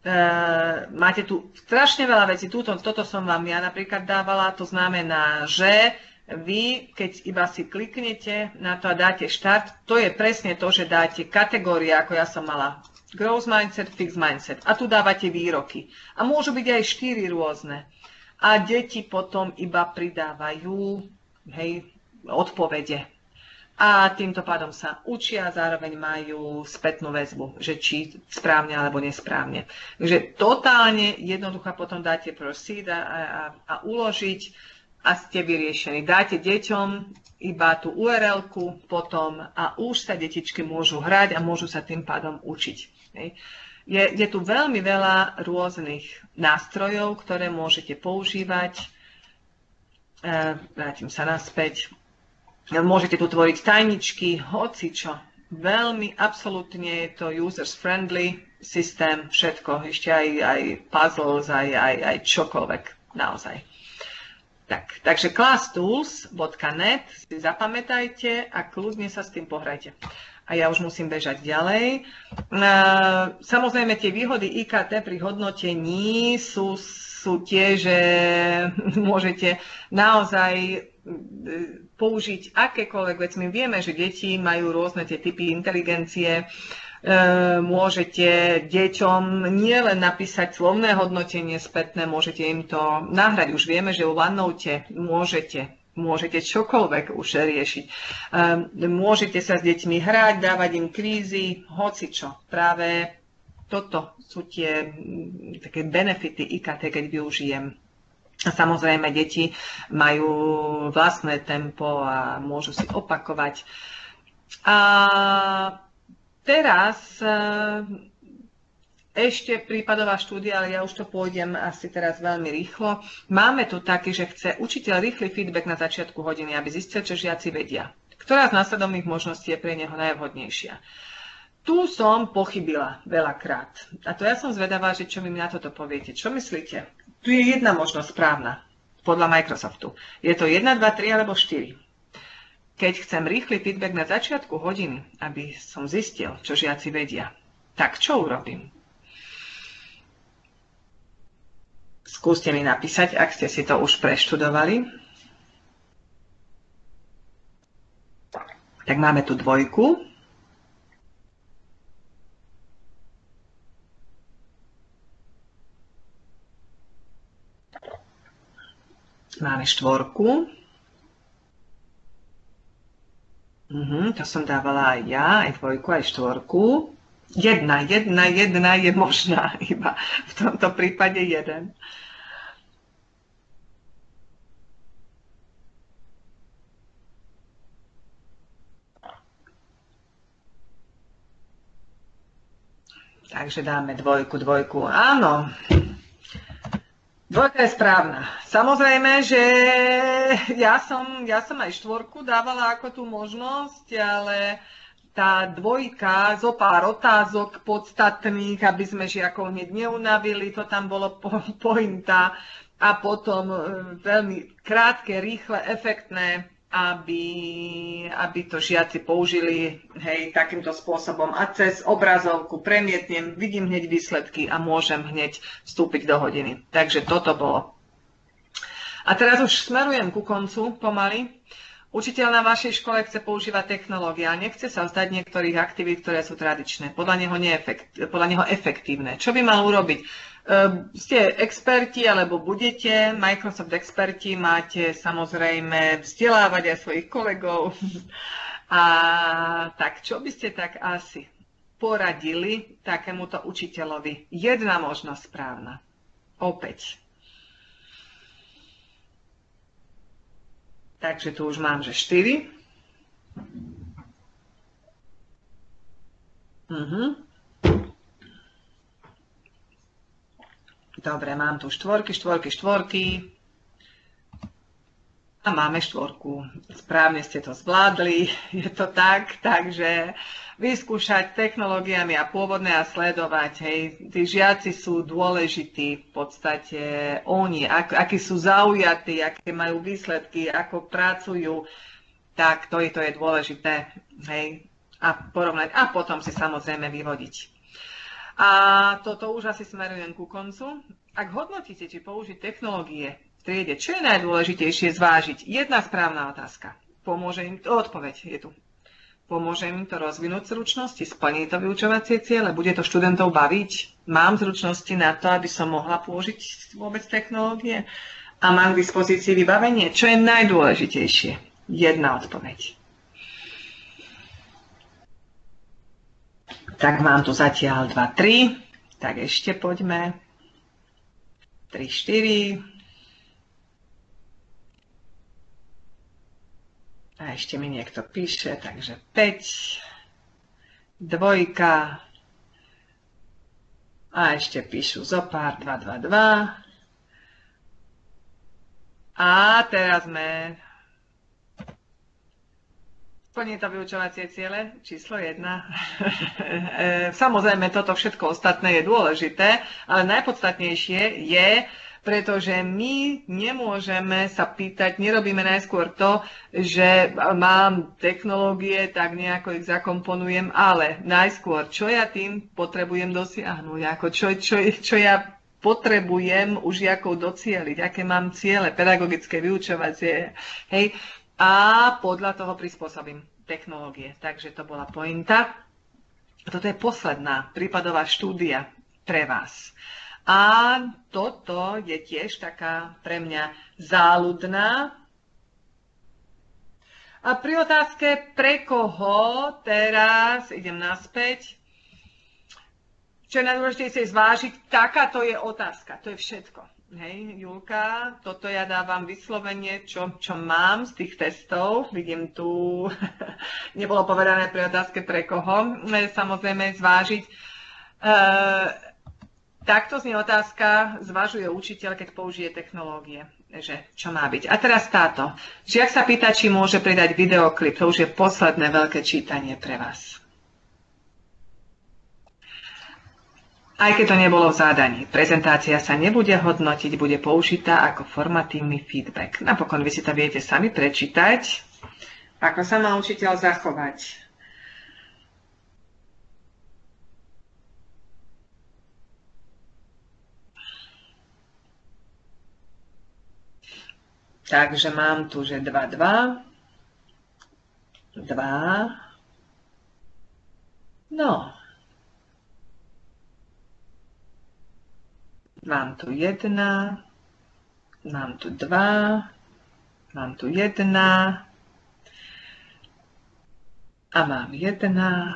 Uh, máte tu strašne veľa vecí, Tuto, toto som vám ja napríklad dávala, to znamená, že vy, keď iba si kliknete na to a dáte štart, to je presne to, že dáte kategórie, ako ja som mala growth mindset, fixed mindset a tu dávate výroky. A môžu byť aj štyri rôzne. A deti potom iba pridávajú, hej, odpovede. A týmto pádom sa učia a zároveň majú spätnú väzbu, že či správne alebo nesprávne. Takže totálne jednoducho potom dáte proceed a, a, a uložiť a ste vyriešení. Dáte deťom iba tú ú er elku potom a už sa detičky môžu hrať a môžu sa tým pádom učiť. Je, je tu veľmi veľa rôznych nástrojov, ktoré môžete používať. Vrátim sa naspäť. Môžete tu tvoriť tajničky, hocičo. Veľmi, absolútne je to users-friendly systém, všetko, ešte aj, aj puzzles, aj, aj, aj čokoľvek, naozaj. Tak, takže classtools bodka net si zapamätajte a kľudne sa s tým pohrajte. A ja už musím bežať ďalej. Samozrejme, tie výhody í ká té pri hodnotení sú, sú tie, že môžete naozaj použiť akékoľvek vec. My vieme, že deti majú rôzne tie typy inteligencie. Môžete deťom nielen napísať slovné hodnotenie spätné, môžete im to nahrať. Už vieme, že u OneNote môžete, môžete čokoľvek už riešiť. Môžete sa s deťmi hrať, dávať im kvízy, hocičo. Práve toto sú tie také benefity í ká té, keď využijem. A samozrejme, deti majú vlastné tempo a môžu si opakovať. A teraz ešte prípadová štúdia, ale ja už to pôjdem asi teraz veľmi rýchlo. Máme tu taký, že chce učiteľ rýchly feedback na začiatku hodiny, aby zistil, čo žiaci vedia. Ktorá z následovných možností je pre neho najvhodnejšia? Tu som pochybila veľakrát. A to ja som zvedavá, že čo mi na toto poviete. Čo myslíte? Tu je jedna možnosť správna, podľa Microsoftu. Je to jedna, dva, tri alebo štyri. Keď chcem rýchly feedback na začiatku hodiny, aby som zistil, čo žiaci vedia, tak čo urobím? Skúste mi napísať, ak ste si to už preštudovali. Tak máme tu dvojku. Máme štvorku. Uh-huh, to som dávala aj ja, aj dvojku, aj štvorku. Jedna, jedna, jedna je možná, iba v tomto prípade jeden. Takže dáme dvojku, dvojku. Áno. Dvojka je správna. Samozrejme, že ja som, ja som aj štvorku dávala ako tú možnosť, ale tá dvojka, zo pár otázok podstatných, aby sme žiakov hneď neunavili, to tam bolo pointa. A potom veľmi krátke, rýchle, efektné, aby, aby to žiaci použili, hej, takýmto spôsobom. A cez obrazovku premietnem, vidím hneď výsledky a môžem hneď vstúpiť do hodiny. Takže toto bolo. A teraz už smerujem ku koncu pomaly. Učiteľ na vašej škole chce používať technológie a nechce sa vzdať niektorých aktivít, ktoré sú tradičné, podľa neho, neefekt, podľa neho efektívne. Čo by mal urobiť? Uh, ste experti, alebo budete Microsoft experti, máte samozrejme vzdelávať aj svojich kolegov. A tak čo by ste tak asi poradili takémuto učiteľovi? Jedna možnosť správna. Opäť. Takže tu už mám, že štyri. Uh-huh. Dobre, mám tu štvorky, štvorky, štvorky. A máme štvorku. Správne ste to zvládli, je to tak, takže vyskúšať technológiami a pôvodné a sledovať, hej, tí žiaci sú dôležití v podstate, oni, ak, akí sú zaujatí, aké majú výsledky, ako pracujú, tak to je, to je dôležité, hej, a porovnať a potom si samozrejme vyvodiť. A toto už asi smerujem ku koncu. Ak hodnotíte, či použiť technológie v triede, čo je najdôležitejšie zvážiť? Jedna správna otázka. Pomôže im to, odpoveď je tu. Pomôže im to rozvinúť zručnosti, splniť to vyučovacie ciele, bude to študentov baviť, mám zručnosti na to, aby som mohla použiť vôbec technológie a mám k dispozícii vybavenie. Čo je najdôležitejšie? Jedna odpoveď. Tak mám tu zatiaľ dva, tri, tak ešte poďme. tri, štyri. A ešte mi niekto píše, takže päť, dvojka, a ešte píšu zopár, dva, dva, dva. A teraz sme splní to vyučovacie ciele, číslo jedna. Samozrejme, toto všetko ostatné je dôležité, ale najpodstatnejšie je, pretože my nemôžeme sa pýtať, nerobíme najskôr to, že mám technológie, tak nejako ich zakomponujem, ale najskôr, čo ja tým potrebujem dosiahnuť, ako čo, čo, čo ja potrebujem u žiakov docieliť, aké mám ciele pedagogické, vyučovacie, hej, a podľa toho prispôsobím technológie. Takže to bola pointa. Toto je posledná prípadová štúdia pre vás. A toto je tiež taká pre mňa záľudná. A pri otázke, pre koho, teraz idem naspäť. Čo je najdôležitejšie zvážiť, takáto je otázka, to je všetko. Hej, Julka, toto ja dávam vyslovene, čo, čo mám z tých testov. Vidím tu, nebolo povedané pri otázke pre koho, samozrejme zvážiť. E, takto znie otázka, zvažuje učiteľ, keď použije technológie, že čo má byť. A teraz táto. Žiak sa pýta, či môže pridať videoklip, to už je posledné veľké čítanie pre vás. Aj keď to nebolo v zádaní, prezentácia sa nebude hodnotiť, bude použitá ako formatívny feedback. Napokon vy si to viete sami prečítať, ako sa má učiteľ zachovať. Takže mám tu, že dva, dva, dva, no. Mám tu jedna, mám tu dva, mám tu jedna a mám jedna.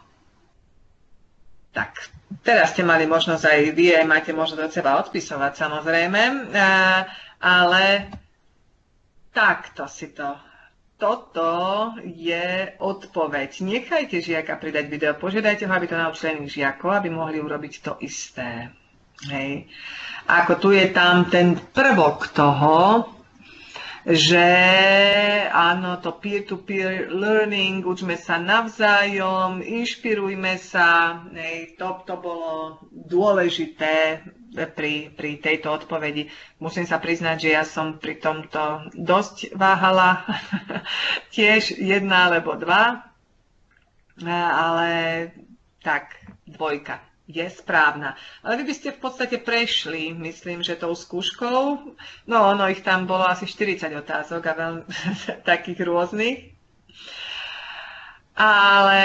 Tak, teraz ste mali možnosť aj vy, aj máte možnosť od seba odpisovať samozrejme, ale takto si to. Toto je odpoveď. Nechajte žiaka pridať video, požiadajte ho, aby to naučil iných žiakov, aby mohli urobiť to isté. Hej. Ako tu je tam ten prvok toho, že áno, to peer-to-peer learning, učme sa navzájom, inšpirujme sa, hej, to, to bolo dôležité pri, pri tejto odpovedi. Musím sa priznať, že ja som pri tomto dosť váhala, tiež jedna alebo dva, ale tak, dvojka je správna. Ale vy by ste v podstate prešli, myslím, že tou skúškou. No, ono ich tam bolo asi štyridsať otázok a veľmi takých rôznych. Ale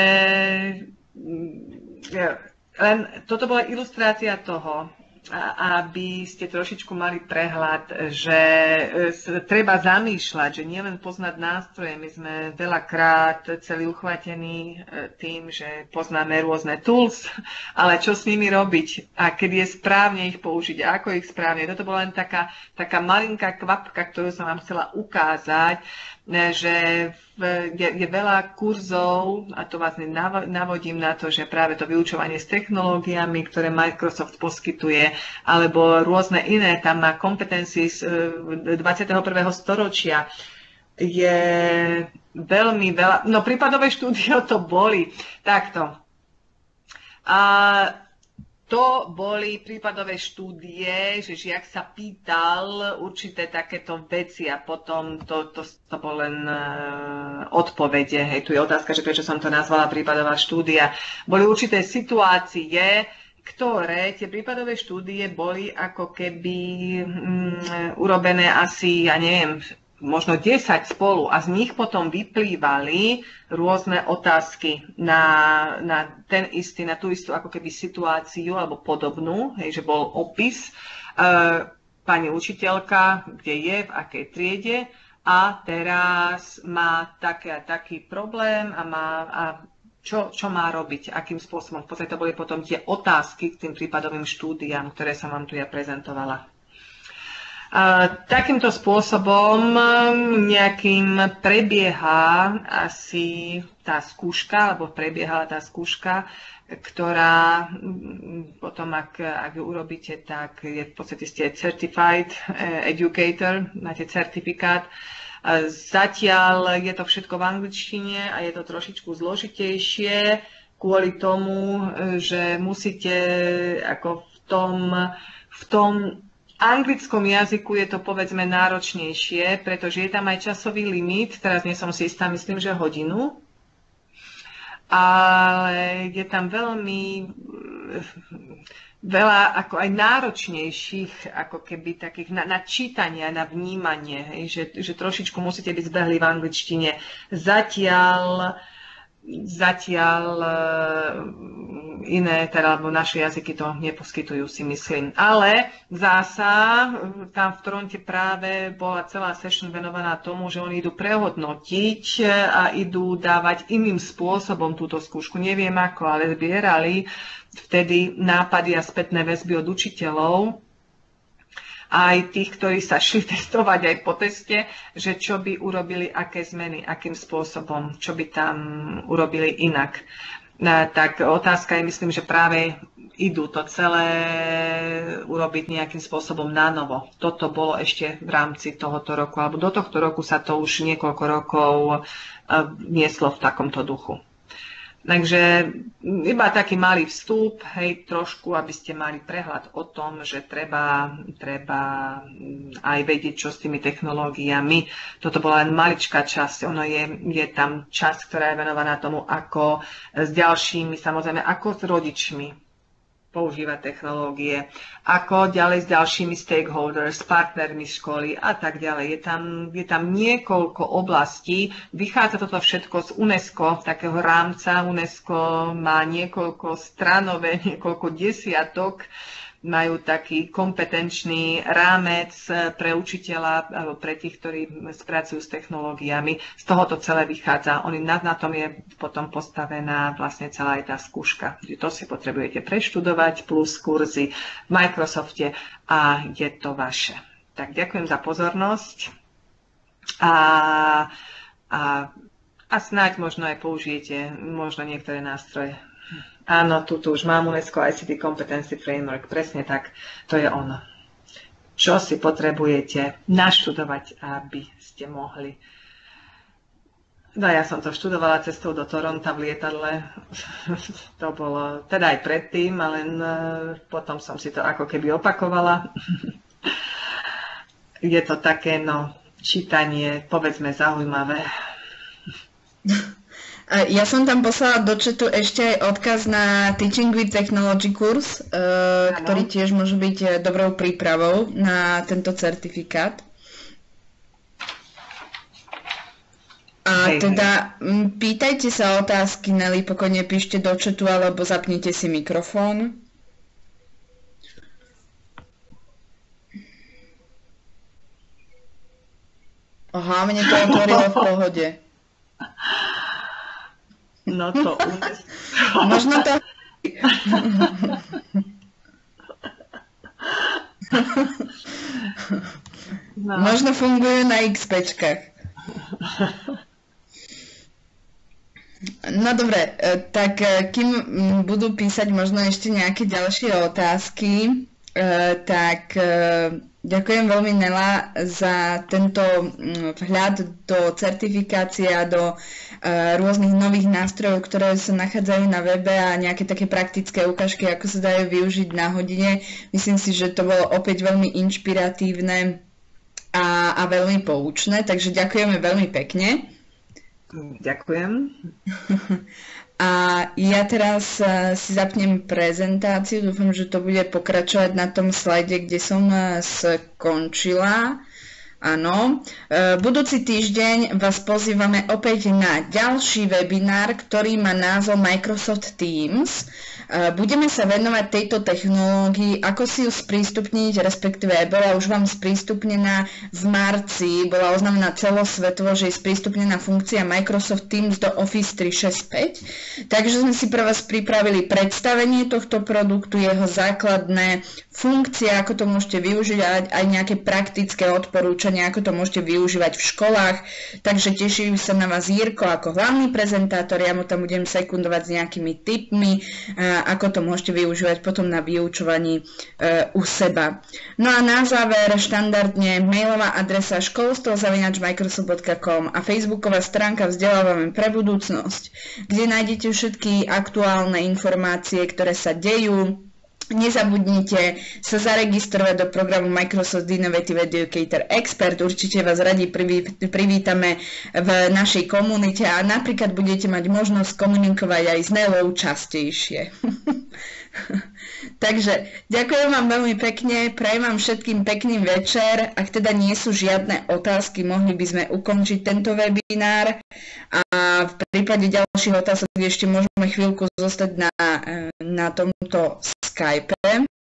len toto bola ilustrácia toho, aby ste trošičku mali prehľad, že treba zamýšľať, že nielen poznať nástroje. My sme veľakrát celý uchvatení tým, že poznáme rôzne tools, ale čo s nimi robiť a kedy je správne ich použiť a ako ich správne. Toto bola len taká, taká malinká kvapka, ktorú som vám chcela ukázať, že je, je veľa kurzov, a to vlastne navodím na to, že práve to vyučovanie s technológiami, ktoré Microsoft poskytuje, alebo rôzne iné, tam má kompetencie z dvadsiateho prvého storočia, je veľmi veľa, no prípadové štúdio to boli, takto. A to boli prípadové štúdie, že žiak sa pýtal určité takéto veci a potom to, to, to bol len uh, odpovede. Hej, tu je otázka, že prečo som to nazvala prípadová štúdia. Boli určité situácie, ktoré tie prípadové štúdie boli ako keby um, urobené asi, ja neviem, možno desať spolu a z nich potom vyplývali rôzne otázky na, na ten istý, na tú istú ako keby situáciu alebo podobnú, hej, že bol opis, e, pani učiteľka, kde je, v akej triede a teraz má taký a taký problém a má a čo, čo má robiť, akým spôsobom. V podstate to boli potom tie otázky k tým prípadovým štúdiám, ktoré som vám tu ja prezentovala. Takýmto spôsobom nejakým prebieha asi tá skúška, alebo prebiehala tá skúška, ktorá potom, ak, ak ju urobíte, tak je v podstate ste certified educator, máte certifikát. Zatiaľ je to všetko v angličtine a je to trošičku zložitejšie kvôli tomu, že musíte ako v tom, v tom anglickom jazyku je to povedzme náročnejšie, pretože je tam aj časový limit, teraz nie som si istá, myslím, že hodinu, ale je tam veľmi veľa ako aj náročnejších ako keby takých na, na čítanie, na vnímanie, hej, že, že trošičku musíte byť zbehli v angličtine. Zatiaľ Zatiaľ iné, teda, alebo naše jazyky to neposkytujú, si myslím. Ale zasa tam v Toronte práve bola celá session venovaná tomu, že oni idú prehodnotiť a idú dávať iným spôsobom túto skúšku. Neviem ako, ale zbierali vtedy nápady a spätné väzby od učiteľov, aj tých, ktorí sa šli testovať aj po teste, že čo by urobili, aké zmeny, akým spôsobom, čo by tam urobili inak. Tak otázka je, myslím, že práve idú to celé urobiť nejakým spôsobom nánovo. Toto bolo ešte v rámci tohoto roku, alebo do tohto roku sa to už niekoľko rokov nieslo v takomto duchu. Takže iba taký malý vstup, hej, trošku, aby ste mali prehľad o tom, že treba, treba aj vedieť, čo s tými technológiami. Toto bola len maličká časť, ono je, je tam časť, ktorá je venovaná tomu, ako s ďalšími, samozrejme, ako s rodičmi používať technológie, ako ďalej s ďalšími stakeholders, partnermi školy a tak ďalej. Je tam, je tam niekoľko oblastí. Vychádza toto všetko z UNESCO, takého rámca. UNESCO má niekoľko stranové, niekoľko desiatok, majú taký kompetenčný rámec pre učiteľa alebo pre tých, ktorí pracujú s technológiami. Z toho to celé vychádza. Oni, na, na tom je potom postavená vlastne celá aj tá skúška. To si potrebujete preštudovať plus kurzy v Microsofte a je to vaše. Tak ďakujem za pozornosť a, a, a snáď možno aj použijete možno niektoré nástroje. Áno, tu, tu už mám UNESCO í cé té Competency Framework, presne tak, to je ono. Čo si potrebujete naštudovať, aby ste mohli. No ja som to študovala cestou do Toronta v lietadle, to bolo teda aj predtým, ale potom som si to ako keby opakovala. Je to také, no, čítanie, povedzme, zaujímavé. Ja som tam poslala do chatu ešte aj odkaz na Teaching with Technology kurz, uh, ktorý tiež môže byť dobrou prípravou na tento certifikát. A hej, teda hej. Pýtajte sa otázky, Nelly, pokojne píšte do chatu alebo zapnite si mikrofón. Aha, mne to otvorilo v pohode. No to unes... Možno to... no. Možno fungujú na XPčkách. No dobre, tak kým budú písať možno ešte nejaké ďalšie otázky, tak Ďakujem veľmi, Nela, za tento vhľad do certifikácie a do uh, rôznych nových nástrojov, ktoré sa nachádzajú na webe a nejaké také praktické ukážky, ako sa dajú využiť na hodine. Myslím si, že to bolo opäť veľmi inšpiratívne a, a veľmi poučné, takže ďakujeme veľmi pekne. Ďakujem. A ja teraz si zapnem prezentáciu, dúfam, že to bude pokračovať na tom slajde, kde som skončila. Áno. Budúci týždeň vás pozývame opäť na ďalší webinár, ktorý má názov Microsoft Teams. Budeme sa venovať tejto technológii, ako si ju sprístupniť, respektíve bola už vám sprístupnená v marci, bola oznámená celosvetovo, že je sprístupnená funkcia Microsoft Teams do Office tristošesťdesiatpäť. Takže sme si pre vás pripravili predstavenie tohto produktu, jeho základné funkcie, ako to môžete využiť a aj nejaké praktické odporúčania, ako to môžete využívať v školách. Takže teším sa na vás Jirko ako hlavný prezentátor, ja mu tam budem sekundovať s nejakými tipmi, ako to môžete využívať potom na vyučovaní e, u seba. No a na záver štandardne mailová adresa školstvo zavináč microsoft bodka com a facebooková stránka Vzdelávame pre budúcnosť, kde nájdete všetky aktuálne informácie, ktoré sa dejú. Nezabudnite sa zaregistrovať do programu Microsoft Innovative Educator Expert. Určite vás radi privítame v našej komunite a napríklad budete mať možnosť komunikovať aj s Nelou častejšie. Takže ďakujem vám veľmi pekne, prajem vám všetkým pekný večer. Ak teda nie sú žiadne otázky, mohli by sme ukončiť tento webinár a v prípade ďalších otázok ešte môžeme chvíľku zostať na, na tomto Skype.